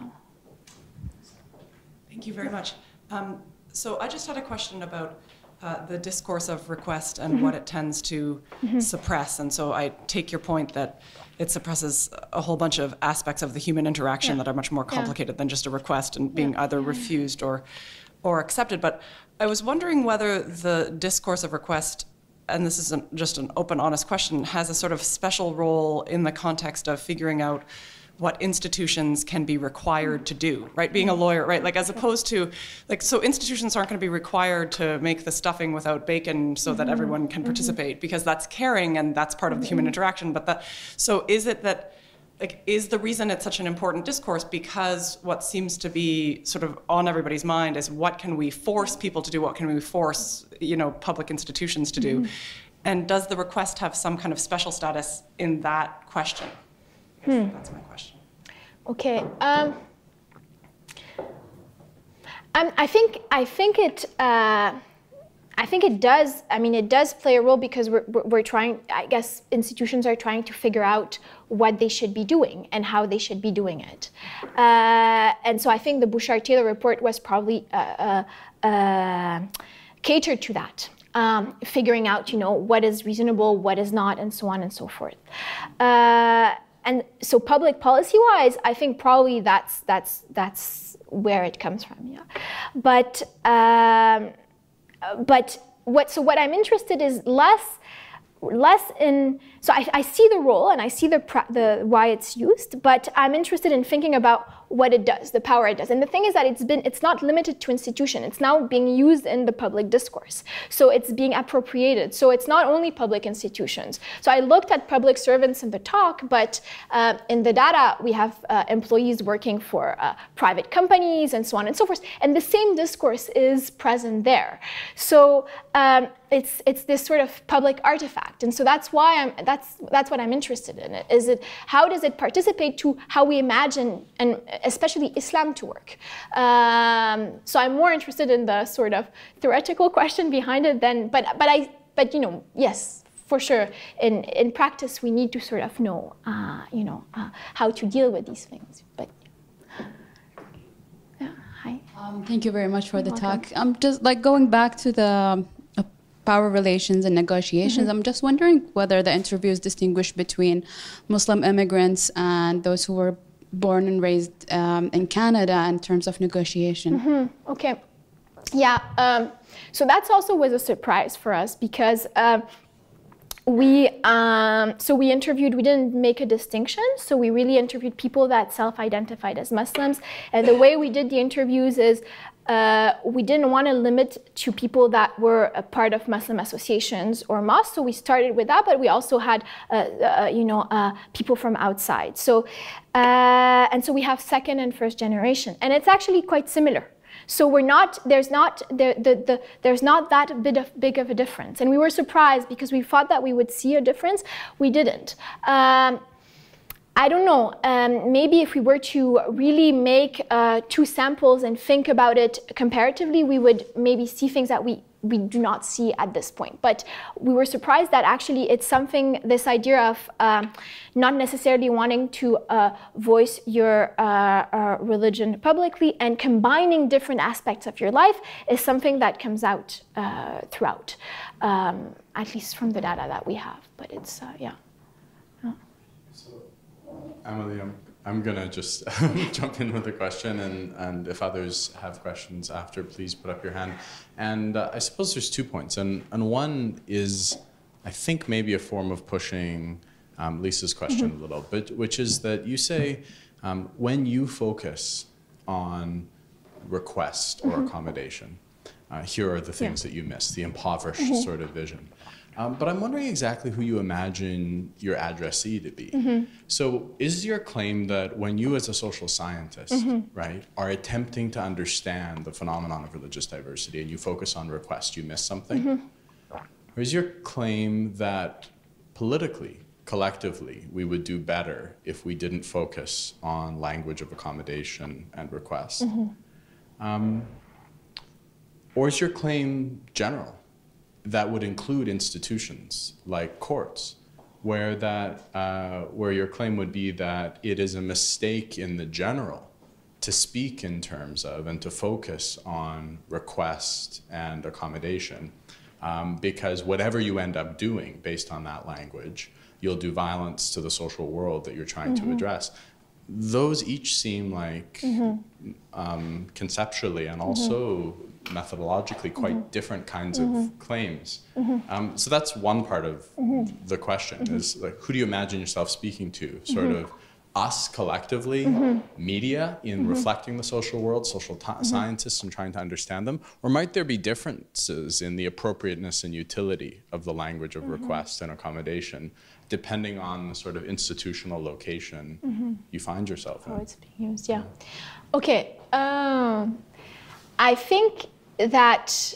[SPEAKER 9] Thank you very much. Um, so I just had a question about Uh, the discourse of request and mm-hmm. what it tends to mm-hmm. suppress. And so I take your point that it suppresses a whole bunch of aspects of the human interaction yeah. that are much more complicated yeah. than just a request and being yeah. either refused or, or accepted. But I was wondering whether the discourse of request, and this isn't just an open, honest question, has a sort of special role in the context of figuring out what institutions can be required to do, right? Being a lawyer, right? Like as opposed to, like, so institutions aren't going to be required to make the stuffing without bacon so that everyone can participate, because that's caring and that's part of the human interaction. But that, so is it that, like, is the reason it's such an important discourse because what seems to be sort of on everybody's mind is what can we force people to do? What can we force, you know, public institutions to do? And does the request have some kind of special status in that question? Hmm. That's my question.
[SPEAKER 2] Okay. Um, um, I think I think it uh, I think it does. I mean, it does play a role because we're we're trying. I guess institutions are trying to figure out what they should be doing and how they should be doing it. Uh, and so I think the Bouchard-Taylor report was probably uh, uh, uh, catered to that. Um, figuring out, you know, what is reasonable, what is not, and so on and so forth. Uh, And so public policy-wise, I think probably that's, that's, that's where it comes from, yeah. But, um, but what, so what I'm interested is less, less in, so I, I see the role and I see the, the why it's used, but I'm interested in thinking about what it does, the power it does. And the thing is that it's been, it's not limited to institution. It's now being used in the public discourse. So it's being appropriated. So it's not only public institutions. So I looked at public servants in the talk, but uh, in the data, we have uh, employees working for uh, private companies and so on and so forth. And the same discourse is present there. So um, it's, it's this sort of public artifact. And so that's why I'm, that's, that's what I'm interested in. It. Is it, how does it participate to how we imagine, and especially Islam, to work? Um, so I'm more interested in the sort of theoretical question behind it than, but, but I, but you know, yes, for sure, in, in practice, we need to sort of know, uh, you know, uh, how to deal with these things. But yeah, hi.
[SPEAKER 10] Um, thank you very much for You're the welcome. talk. I'm just like going back to the uh, power relations and negotiations. Mm-hmm. I'm just wondering whether the interviews distinguish between Muslim immigrants and those who were born and raised um, in Canada in terms of negotiation.
[SPEAKER 2] Mm-hmm. Okay, yeah. Um, so that's also was a surprise for us because uh, we um, so we interviewed, we didn't make a distinction, so we really interviewed people that self-identified as Muslims. And the way we did the interviews is uh, we didn't want to limit to people that were a part of Muslim associations or mosques, so we started with that, but we also had uh, uh, you know uh, people from outside. So uh, and so we have second and first generation, and it's actually quite similar. So we're not, there's not, the, the, the, there's not that bit of, big of a difference. And we were surprised because we thought that we would see a difference. We didn't. Um, I don't know, um, maybe if we were to really make uh, two samples and think about it comparatively, we would maybe see things that we, we do not see at this point. But we were surprised that actually it's something, this idea of um, not necessarily wanting to uh, voice your uh, uh, religion publicly and combining different aspects of your life is something that comes out uh, throughout, um, at least from the data that we have. But it's, uh, yeah. yeah.
[SPEAKER 1] So, Amélie, I'm, I'm going to just jump in with a question, and, and if others have questions after, please put up your hand. And uh, I suppose there's two points. And, and one is, I think, maybe a form of pushing um, Lisa's question mm-hmm. a little bit, which is that you say um, when you focus on request or mm-hmm. accommodation, uh, here are the things yeah. that you miss, the impoverished mm-hmm. sort of vision. Um, but I'm wondering exactly who you imagine your addressee to be. Mm-hmm. So is your claim that when you as a social scientist, mm-hmm. right, are attempting to understand the phenomenon of religious diversity and you focus on request, you miss something? Mm-hmm. Or is your claim that politically, collectively, we would do better if we didn't focus on language of accommodation and request? Mm-hmm. um, or is your claim general? That would include institutions like courts, where that uh, where your claim would be that it is a mistake in the general to speak in terms of and to focus on request and accommodation, um, because whatever you end up doing based on that language, you'll do violence to the social world that you're trying mm-hmm. to address. Those each seem like mm-hmm. um, conceptually and also mm-hmm. methodologically quite mm-hmm. different kinds mm-hmm. of claims. Mm-hmm. Um, so that's one part of mm-hmm. the question mm-hmm. is like, who do you imagine yourself speaking to? Sort mm-hmm. of us collectively, mm-hmm. media in mm-hmm. reflecting the social world, social mm-hmm. scientists and trying to understand them? Or might there be differences in the appropriateness and utility of the language of mm-hmm. request and accommodation, depending on the sort of institutional location mm-hmm. you find yourself in?
[SPEAKER 2] How it's being used, yeah. Okay, um, I think that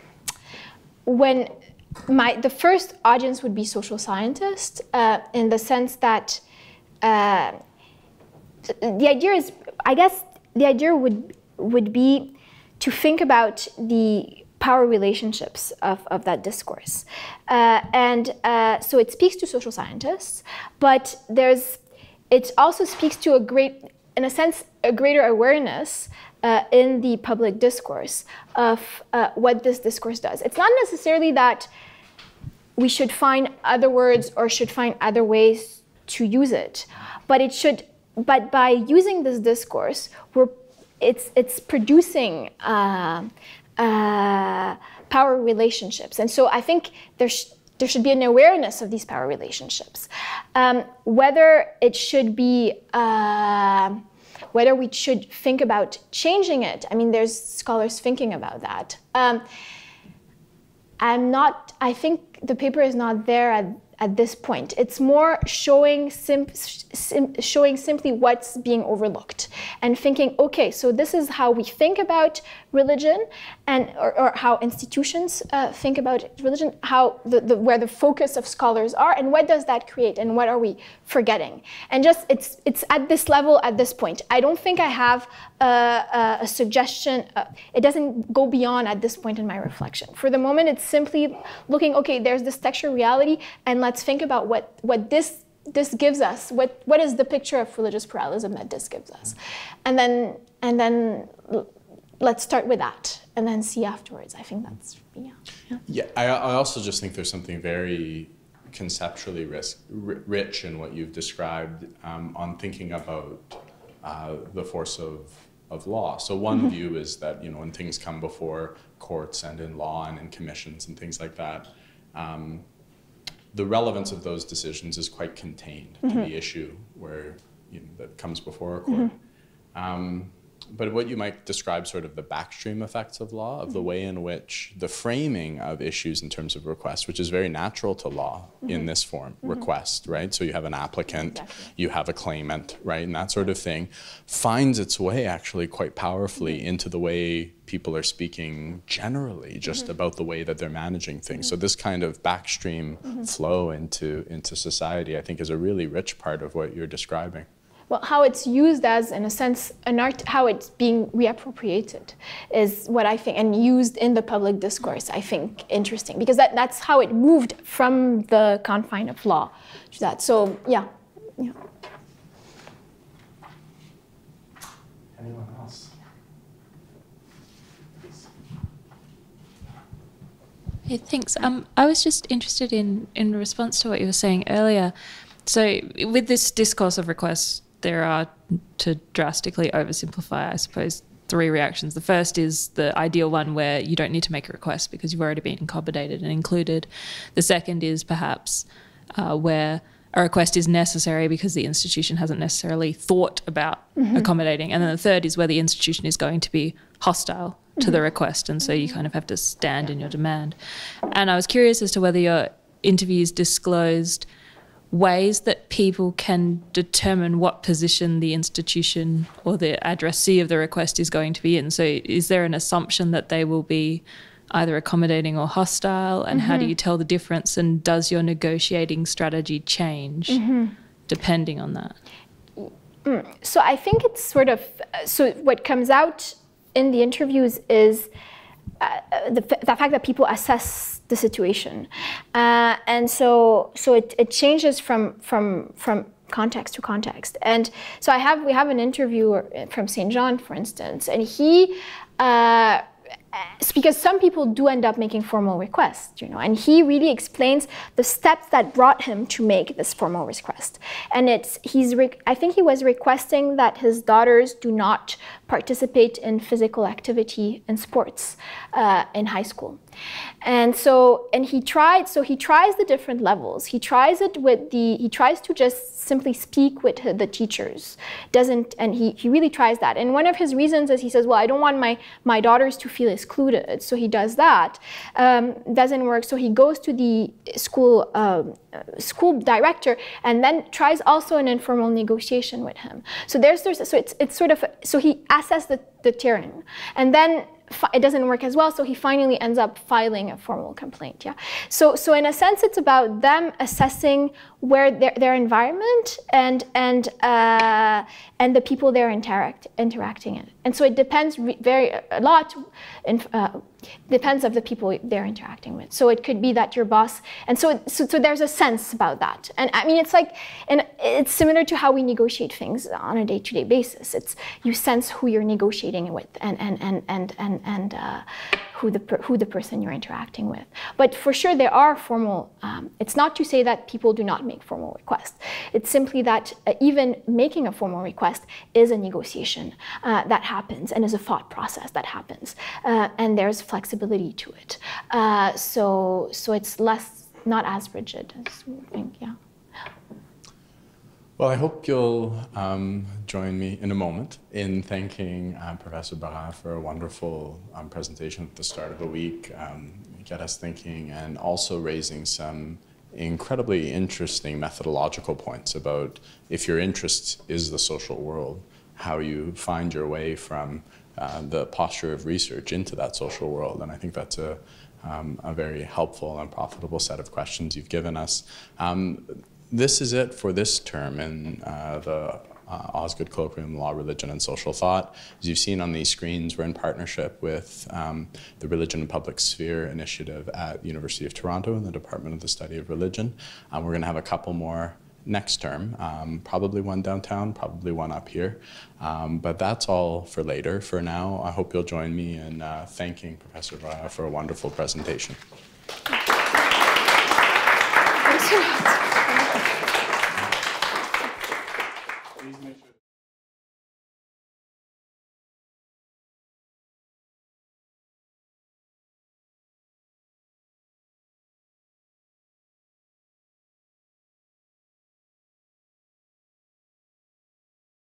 [SPEAKER 2] when my, the first audience would be social scientists, uh, in the sense that uh, the idea is, I guess the idea would, would be to think about the power relationships of, of that discourse. Uh, and uh, so it speaks to social scientists, but there's, it also speaks to a great, in a sense, a greater awareness uh, in the public discourse of uh, what this discourse does. It's not necessarily that we should find other words or should find other ways to use it, but it should, but by using this discourse, we're, it's, it's producing uh, Uh, power relationships. And so I think there, sh there should be an awareness of these power relationships. Um, whether it should be, uh, whether we should think about changing it, I mean, there's scholars thinking about that. Um, I'm not, I think the paper is not there at, at this point. It's more showing, sim sim showing simply what's being overlooked and thinking, okay, so this is how we think about religion and or, or how institutions uh, think about religion, how the, the, where the focus of scholars are, and what does that create and what are we forgetting? And just it's, it's at this level at this point. I don't think I have a, a, a suggestion. Uh, it doesn't go beyond at this point in my reflection. For the moment, it's simply looking, okay, there's this textual reality, and let's think about what, what this this gives us. What, what is the picture of religious pluralism that this gives us? And then, and then let's start with that and then see afterwards. I think that's, yeah. Yeah,
[SPEAKER 1] yeah I, I also just think there's something very conceptually risk, rich in what you've described um, on thinking about uh, the force of, of law. So one mm-hmm. view is that, you know, when things come before courts and in law and in commissions and things like that, um, the relevance of those decisions is quite contained mm-hmm. to the issue where you know, that comes before a court. Mm-hmm. um, But what you might describe sort of the backstream effects of law, of mm-hmm. the way in which the framing of issues in terms of request, which is very natural to law mm-hmm. in this form, mm-hmm. request, right? So you have an applicant, exactly. you have a claimant, right? And that sort of thing finds its way actually quite powerfully mm-hmm. into the way people are speaking generally just mm-hmm. about the way that they're managing things. Mm-hmm. So this kind of backstream mm-hmm. flow into, into society, I think is a really rich part of what you're describing.
[SPEAKER 2] Well, how it's used as, in a sense, an art, how it's being reappropriated is what I think, and used in the public discourse, I think, interesting. Because that, that's how it moved from the confine of law to that. So, yeah. yeah.
[SPEAKER 1] Anyone else?
[SPEAKER 11] Hey, thanks. Um, I was just interested in, in response to what you were saying earlier. So with this discourse of requests, there are, to drastically oversimplify, I suppose, three reactions. The first is the ideal one where you don't need to make a request because you've already been accommodated and included. The second is perhaps uh, where a request is necessary because the institution hasn't necessarily thought about mm-hmm. accommodating. And then the third is where the institution is going to be hostile to mm-hmm. the request, and so you kind of have to stand in your demand. And I was curious as to whether your interviews disclosed ways that people can determine what position the institution or the addressee of the request is going to be in. So is there an assumption that they will be either accommodating or hostile, and mm-hmm. how do you tell the difference, and does your negotiating strategy change mm-hmm. depending on that?
[SPEAKER 2] Mm. So I think it's sort of, so what comes out in the interviews is uh, the, the fact that people assess the situation, uh, and so so it, it changes from from from context to context. And so I have we have an interviewer from Saint John, for instance, and he. Uh, because some people do end up making formal requests, you know, and he really explains the steps that brought him to make this formal request. And it's he's re I think he was requesting that his daughters do not participate in physical activity and sports uh, in high school. And so, and he tried, so he tries the different levels. He tries it with the, he tries to just simply speak with the teachers. Doesn't, and he, he really tries that. And one of his reasons is he says, well, I don't want my, my daughters to feel excluded. So he does that. Um, doesn't work. So he goes to the school, um, school director and then tries also an informal negotiation with him. So there's, there's so it's, it's sort of, so he assesses the, the terrain. And then it doesn't work as well, so he finally ends up filing a formal complaint. Yeah. So, so in a sense, it's about them assessing where their their environment and and uh, and the people they're interact interacting in. And so it depends re very a lot. In, uh, depends of the people they're interacting with. So it could be that your boss, and so so, so there's a sense about that. And I mean, it's like, and it's similar to how we negotiate things on a day-to-day basis. It's you sense who you're negotiating with, and and and and and and uh, who the per who the person you're interacting with. But for sure, there are formal. Um, it's not to say that people do not make formal requests. It's simply that uh, even making a formal request is a negotiation uh, that happens, and is a thought process that happens, uh, and there's flexibility to it. Uh, so, so it's less, not as rigid as we think, yeah.
[SPEAKER 1] Well, I hope you'll um, join me in a moment in thanking uh, Professor Barras for a wonderful um, presentation at the start of the week, um, get us thinking, and also raising some incredibly interesting methodological points about if your interest is the social world, how you find your way from Uh, the posture of research into that social world. And I think that's a, um, a very helpful and profitable set of questions you've given us. Um, this is it for this term in uh, the uh, Osgood Colloquium, Law, Religion, and Social Thought. As you've seen on these screens, we're in partnership with um, the Religion and Public Sphere Initiative at the University of Toronto in the Department of the Study of Religion. Um, we're going to have a couple more next term, um, probably one downtown, probably one up here. Um, but that's all for later. For now, I hope you'll join me in uh, thanking Professor Barras for a wonderful presentation.
[SPEAKER 2] Thanks a lot.